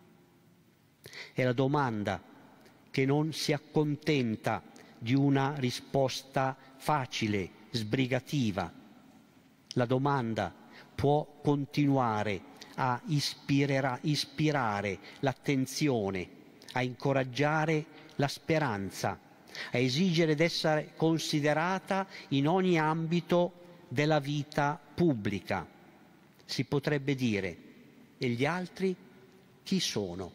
È la domanda che non si accontenta di una risposta facile, sbrigativa. La domanda può continuare a ispirera, ispirare l'attenzione, a incoraggiare la speranza, a esigere di essere considerata in ogni ambito della vita pubblica. Si potrebbe dire, e gli altri chi sono?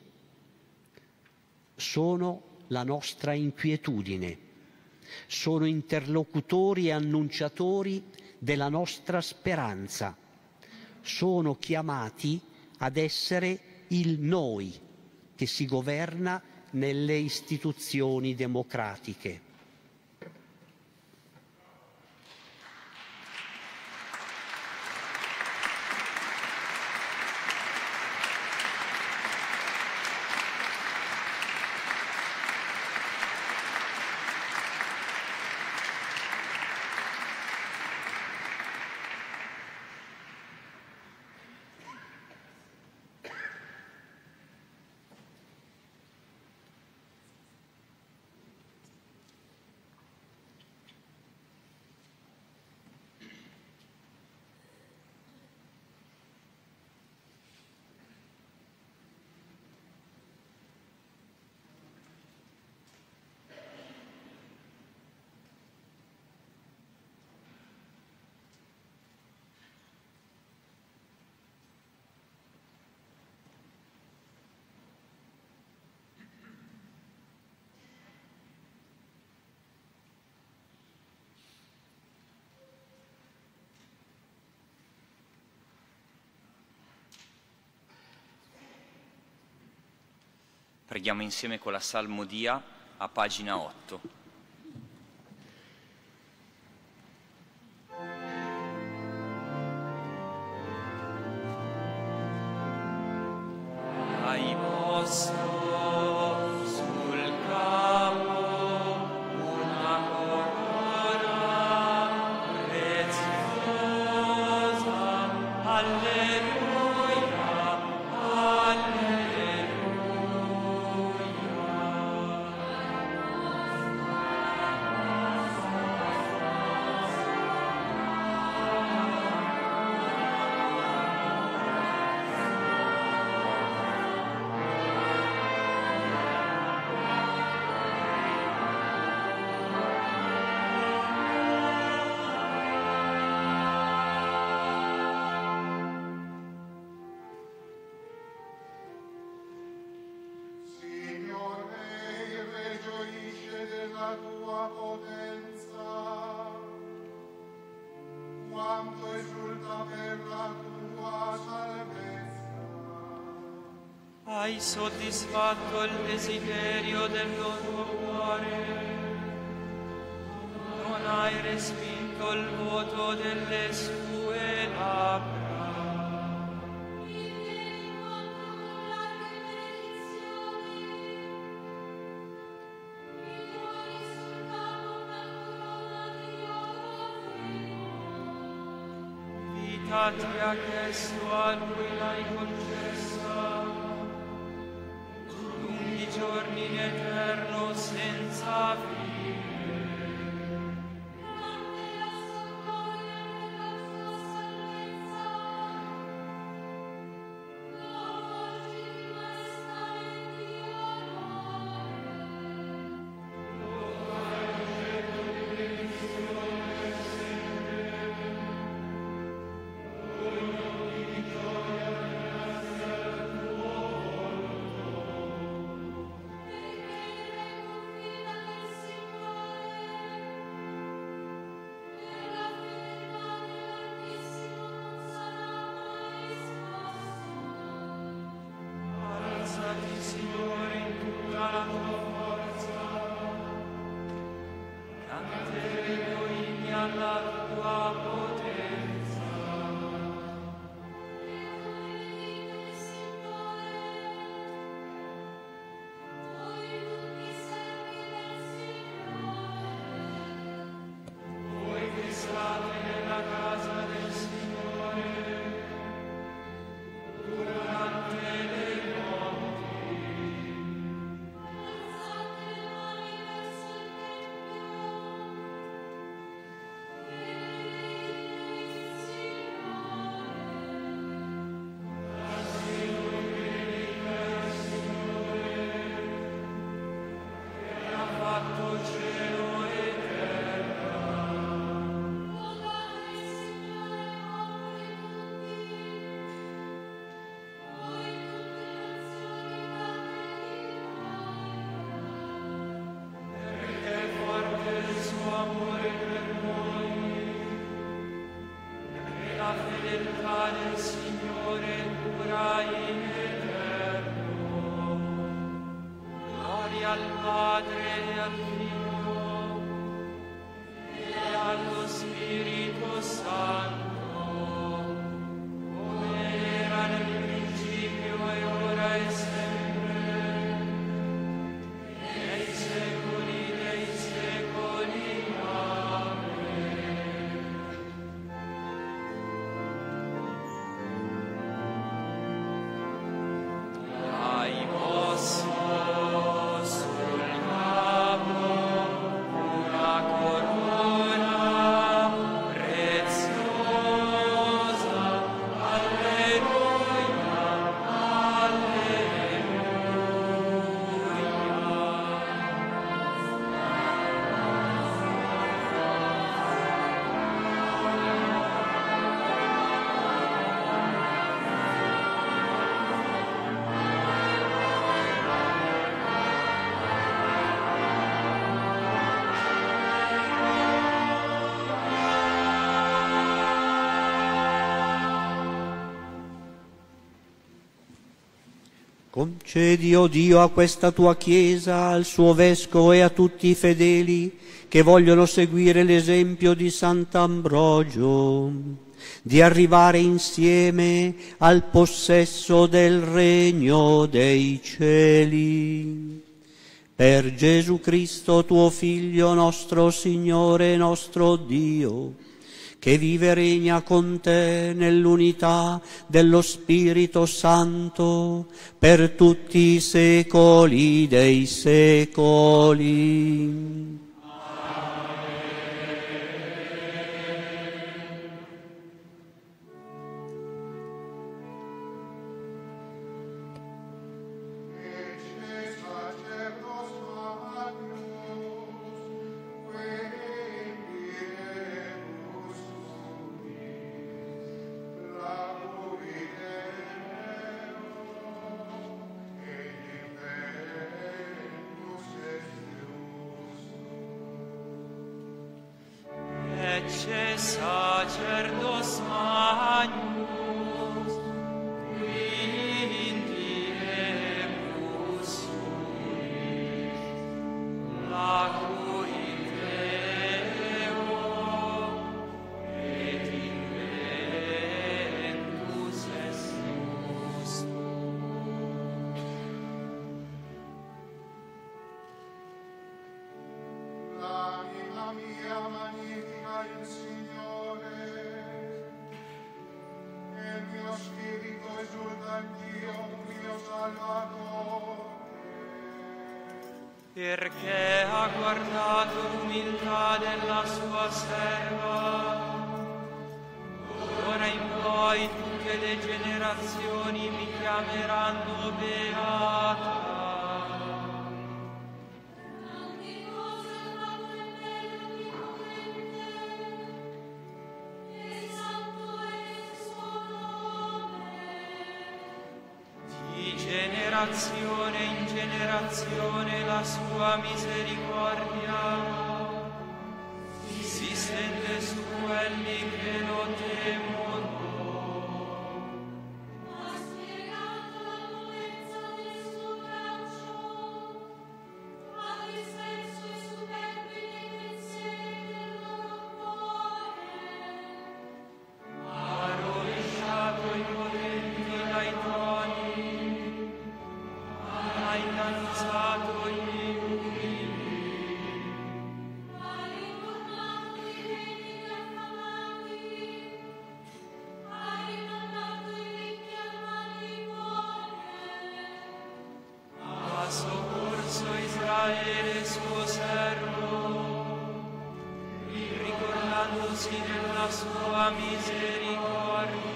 Sono la nostra inquietudine, sono interlocutori e annunciatori della nostra speranza, sono chiamati ad essere il noi che si governa nelle istituzioni democratiche. Preghiamo insieme con la salmodia a pagina otto. Hai posto sul capo una corona preziosa. Alleluia, alleluia. Quanto esulta per la tua salvezza. Hai soddisfatto il desiderio del tuo cuore, non hai respinto il voto delle sue labbra. Vita ti ha chiesto, a lui l'hai concessa, lunghi giorni in eterno senza fine. Alzati, Signore, in tutta la tua forza, canteremo inni alla tua potenza. Voi che state nella casa del Signore, durante le amore per noi e la fedeltà del Signore dura in eterno. Gloria al Padre e al Figlio e allo Spirito Santo, come era nel principio e ora e sempre, nei secoli dei secoli. Hai posto sul capo Concedi, o Dio, a questa tua Chiesa, al suo Vescovo e a tutti i fedeli che vogliono seguire l'esempio di Sant'Ambrogio, di arrivare insieme al possesso del regno dei cieli. Per Gesù Cristo, tuo Figlio, nostro Signore e nostro Dio, che vive e regna con te nell'unità dello Spirito Santo per tutti i secoli dei secoli. Ecce sacerdos magnus, vindiemus suis, la cui Deo et inventus est justo. L'anima mia magnifica il Signore, e il mio spirito esulta in Dio, mio Salvatore. Perché ha guardato l'umiltà della sua serva. Ora in poi tutte le generazioni mi chiameranno beata. Di generazione in generazione la sua misericordia si stende su quelli che lo temono. Ha spiegato la potenza del suo braccio, ha disperso i superbi nei pensieri del loro cuore. Ha rovesciato i potenti dai troni, ha innalzato gli umili. Ha ritornato i reni affamati, ha rimandato i ricchi al matrimonio. Ha soccorso Israele suo servo, ricordandosi della sua misericordia.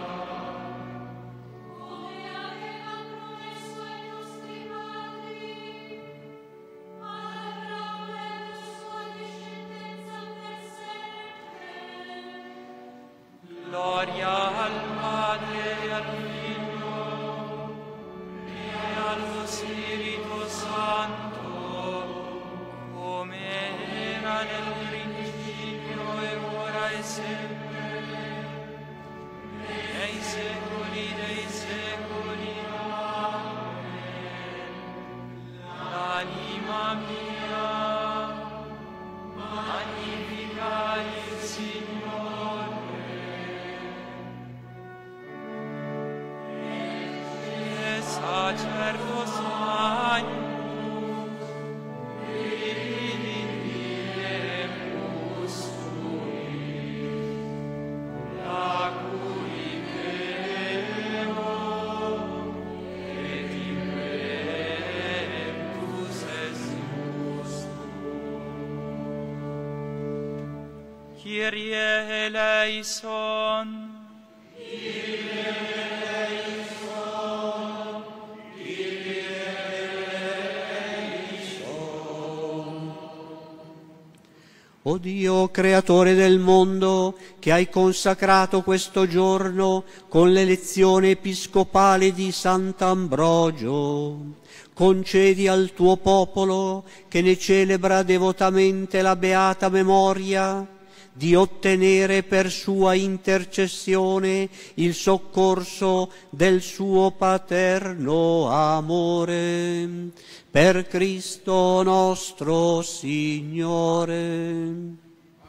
Come aveva promesso ai nostri padri, Abramo e alla sua discendenza per sempre. Gloria al Padre e al Figlio e allo Spirito Santo, come era nel principio e ora e sempre, nei secoli dei secoli. Amen. L'anima mia magnifica il Signore. Et sacerdos magnus, vindiemus suis, la cui Deo et inventus est justo. Kyrie eleison. O Dio, creatore del mondo, che hai consacrato questo giorno con l'elezione episcopale di Sant'Ambrogio, concedi al tuo popolo, che ne celebra devotamente la beata memoria, di ottenere per sua intercessione il soccorso del suo paterno amore. Per Cristo nostro Signore.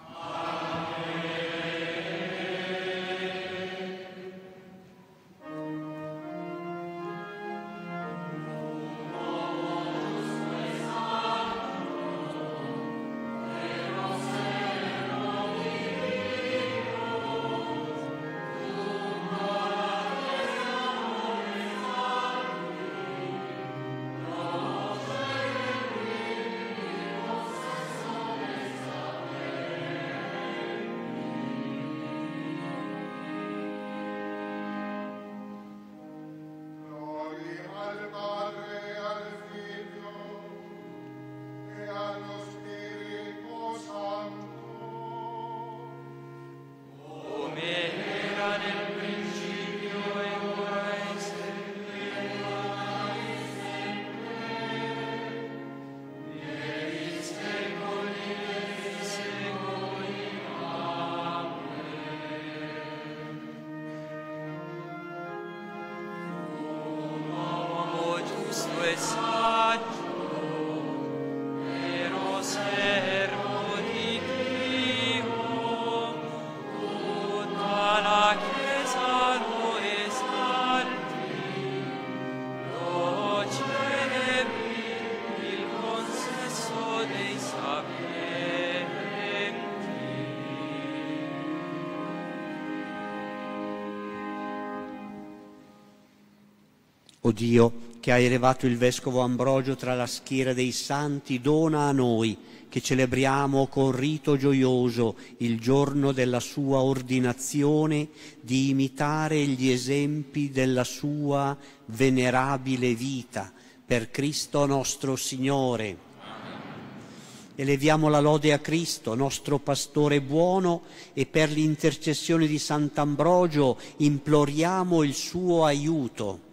O Dio, che hai elevato il Vescovo Ambrogio tra la schiera dei santi, dona a noi, che celebriamo con rito gioioso il giorno della sua ordinazione, di imitare gli esempi della sua venerabile vita. Per Cristo nostro Signore. Eleviamo la lode a Cristo, nostro Pastore buono, e per l'intercessione di Sant'Ambrogio imploriamo il suo aiuto.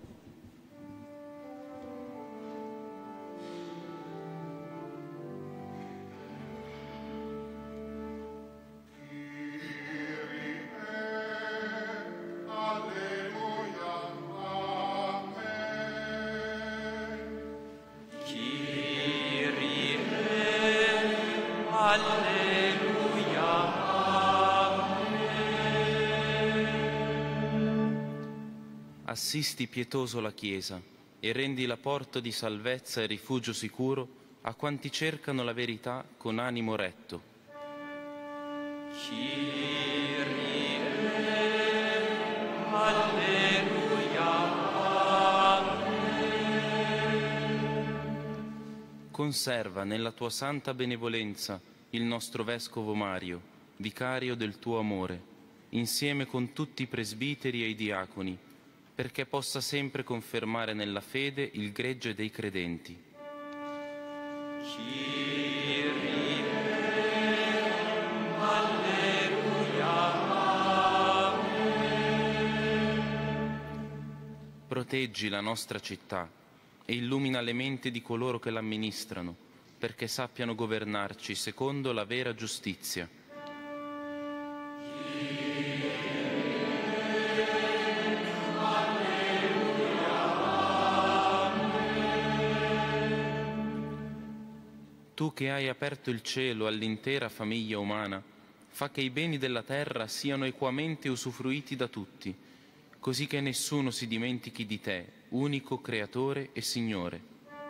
Assisti pietoso la Chiesa e rendi la porta di salvezza e rifugio sicuro a quanti cercano la verità con animo retto. Kyrie, alleluia, amen. Conserva nella tua santa benevolenza il nostro Vescovo Mario, vicario del tuo amore, insieme con tutti i presbiteri e i diaconi, perché possa sempre confermare nella fede il gregge dei credenti. Kyrie, alleluia, amen. Proteggi la nostra città e illumina le menti di coloro che l'amministrano, perché sappiano governarci secondo la vera giustizia. Tu che hai aperto il cielo all'intera famiglia umana, fa che i beni della terra siano equamente usufruiti da tutti, così che nessuno si dimentichi di te, unico Creatore e Signore.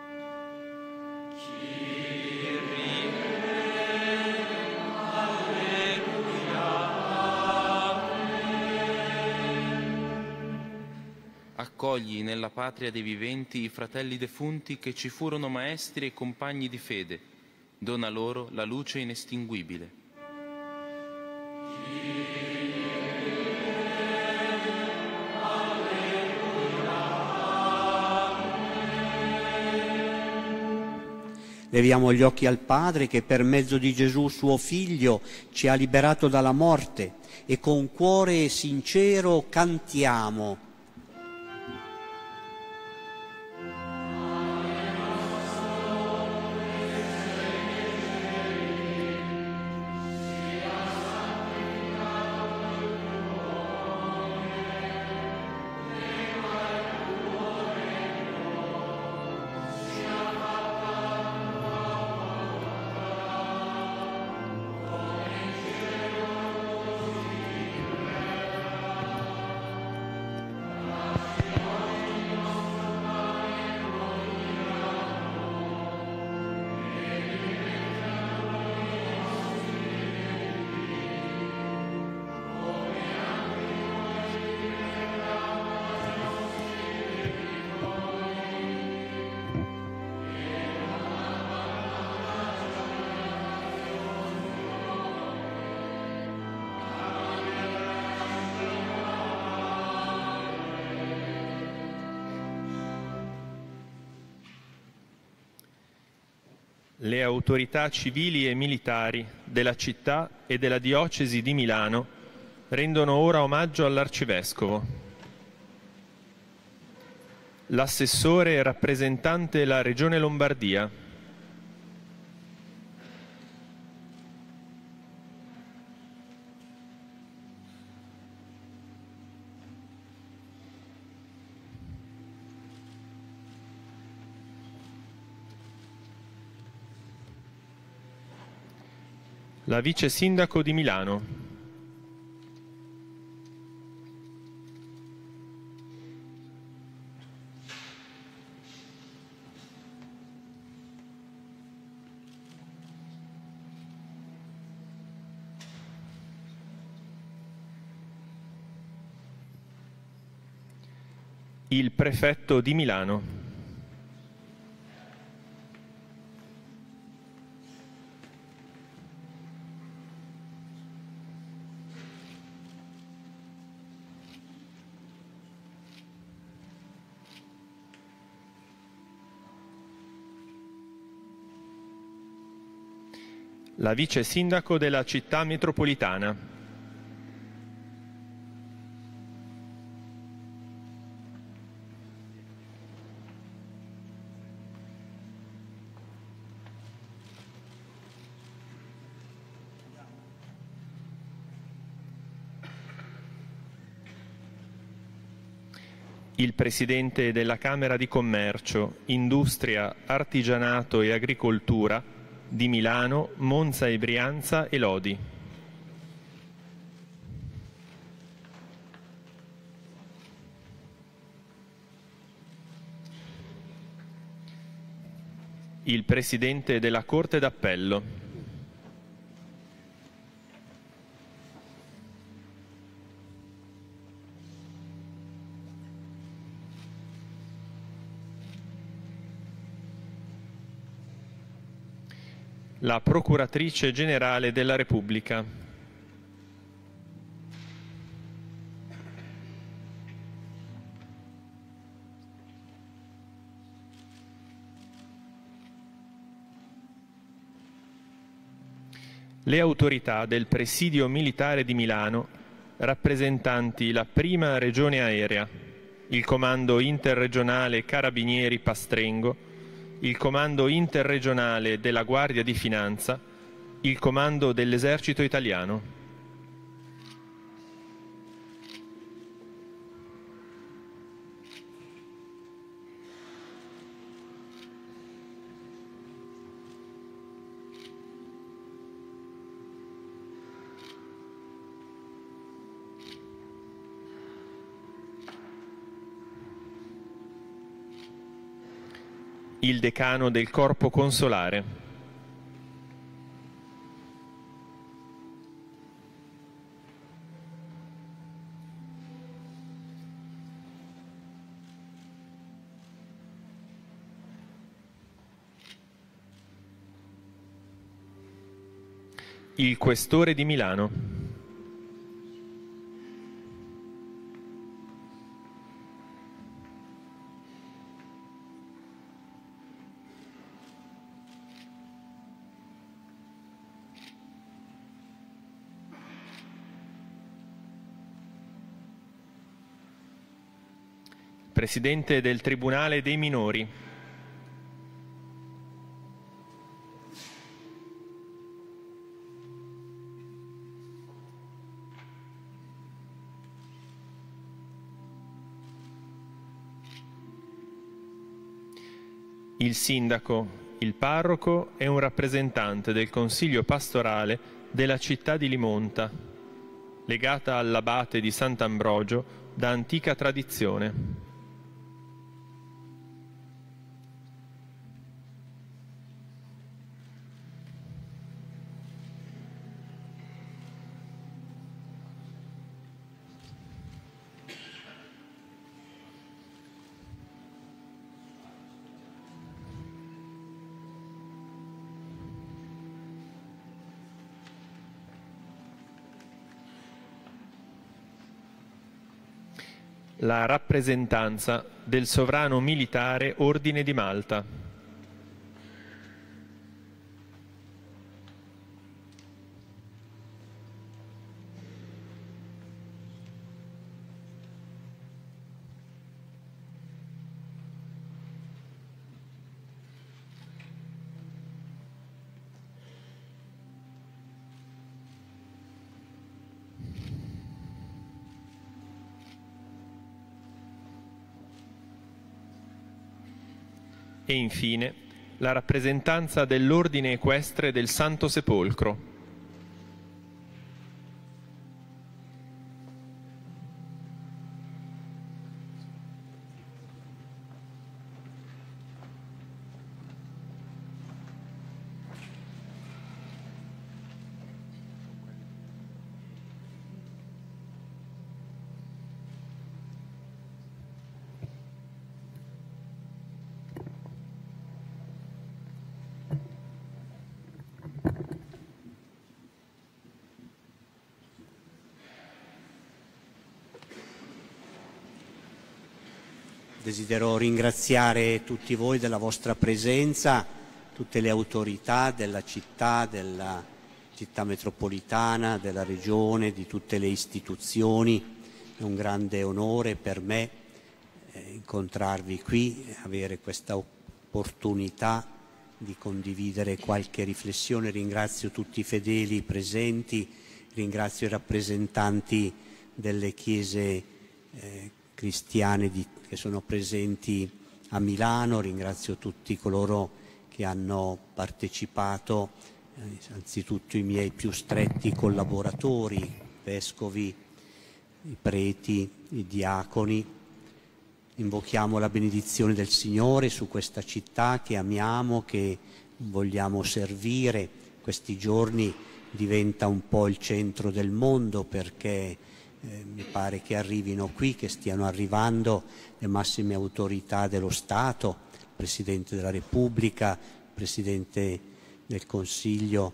Kyrie, alleluia, amen. Accogli nella patria dei viventi i fratelli defunti che ci furono maestri e compagni di fede. Dona loro la luce inestinguibile. Leviamo gli occhi al Padre che per mezzo di Gesù suo Figlio ci ha liberato dalla morte e con cuore sincero cantiamo. Sia Le autorità civili e militari della città e della diocesi di Milano rendono ora omaggio all'Arcivescovo. L'assessore rappresentante la Regione Lombardia. La vice sindaco di Milano. Il prefetto di Milano. La vice sindaco della città metropolitana. Il presidente della Camera di Commercio, Industria, Artigianato e Agricoltura di Milano, Monza e Brianza e Lodi. Il Presidente della Corte d'Appello. La Procuratrice Generale della Repubblica. Le autorità del Presidio Militare di Milano, rappresentanti la Prima Regione Aerea, il Comando Interregionale Carabinieri Pastrengo, il Comando Interregionale della Guardia di Finanza, il Comando dell'Esercito Italiano. Il decano del Corpo Consolare. Il Questore di Milano. Presidente del Tribunale dei Minori. Il sindaco, il parroco e un rappresentante del Consiglio pastorale della città di Limonta, legata all'abate di Sant'Ambrogio da antica tradizione. La rappresentanza del sovrano militare Ordine di Malta. e infine la rappresentanza dell'Ordine Equestre del Santo Sepolcro. Desidero ringraziare tutti voi della vostra presenza, tutte le autorità della città, della città metropolitana, della regione, di tutte le istituzioni. È un grande onore per me eh, incontrarvi qui, avere questa opportunità di condividere qualche riflessione. Ringrazio tutti i fedeli presenti, ringrazio i rappresentanti delle chiese eh, cristiane di, che sono presenti a Milano, ringrazio tutti coloro che hanno partecipato, eh, anzitutto i miei più stretti collaboratori, vescovi, i preti, i diaconi. Invochiamo la benedizione del Signore su questa città che amiamo, che vogliamo servire. Questi giorni diventa un po' il centro del mondo perché Eh, mi pare che arrivino qui, che stiano arrivando le massime autorità dello Stato, il Presidente della Repubblica, il Presidente del Consiglio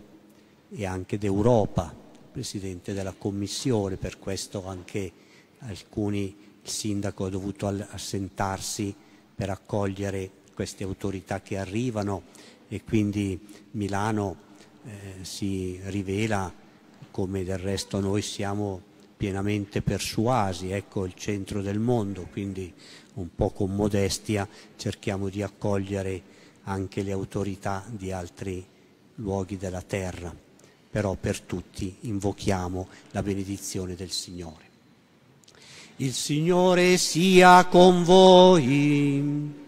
e anche d'Europa, il Presidente della Commissione. Per questo anche alcuni, il Sindaco ha dovuto assentarsi per accogliere queste autorità che arrivano, e quindi Milano eh, si rivela, come del resto noi siamo pienamente persuasi, ecco il centro del mondo, quindi un po' con modestia cerchiamo di accogliere anche le autorità di altri luoghi della terra, però per tutti invochiamo la benedizione del Signore. Il Signore sia con voi.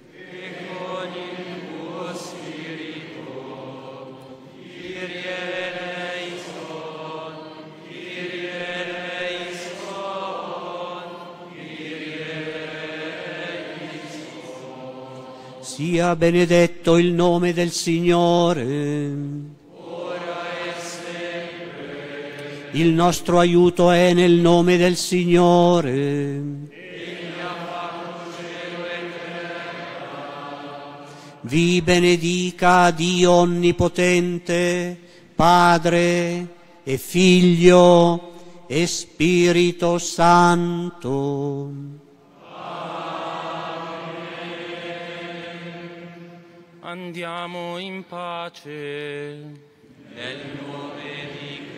Sia benedetto il nome del Signore. Ora e sempre. Il nostro aiuto è nel nome del Signore. Egli ha fatto cielo e terra. Vi benedica Dio Onnipotente, Padre e Figlio e Spirito Santo. Andiamo in pace. Nel nome di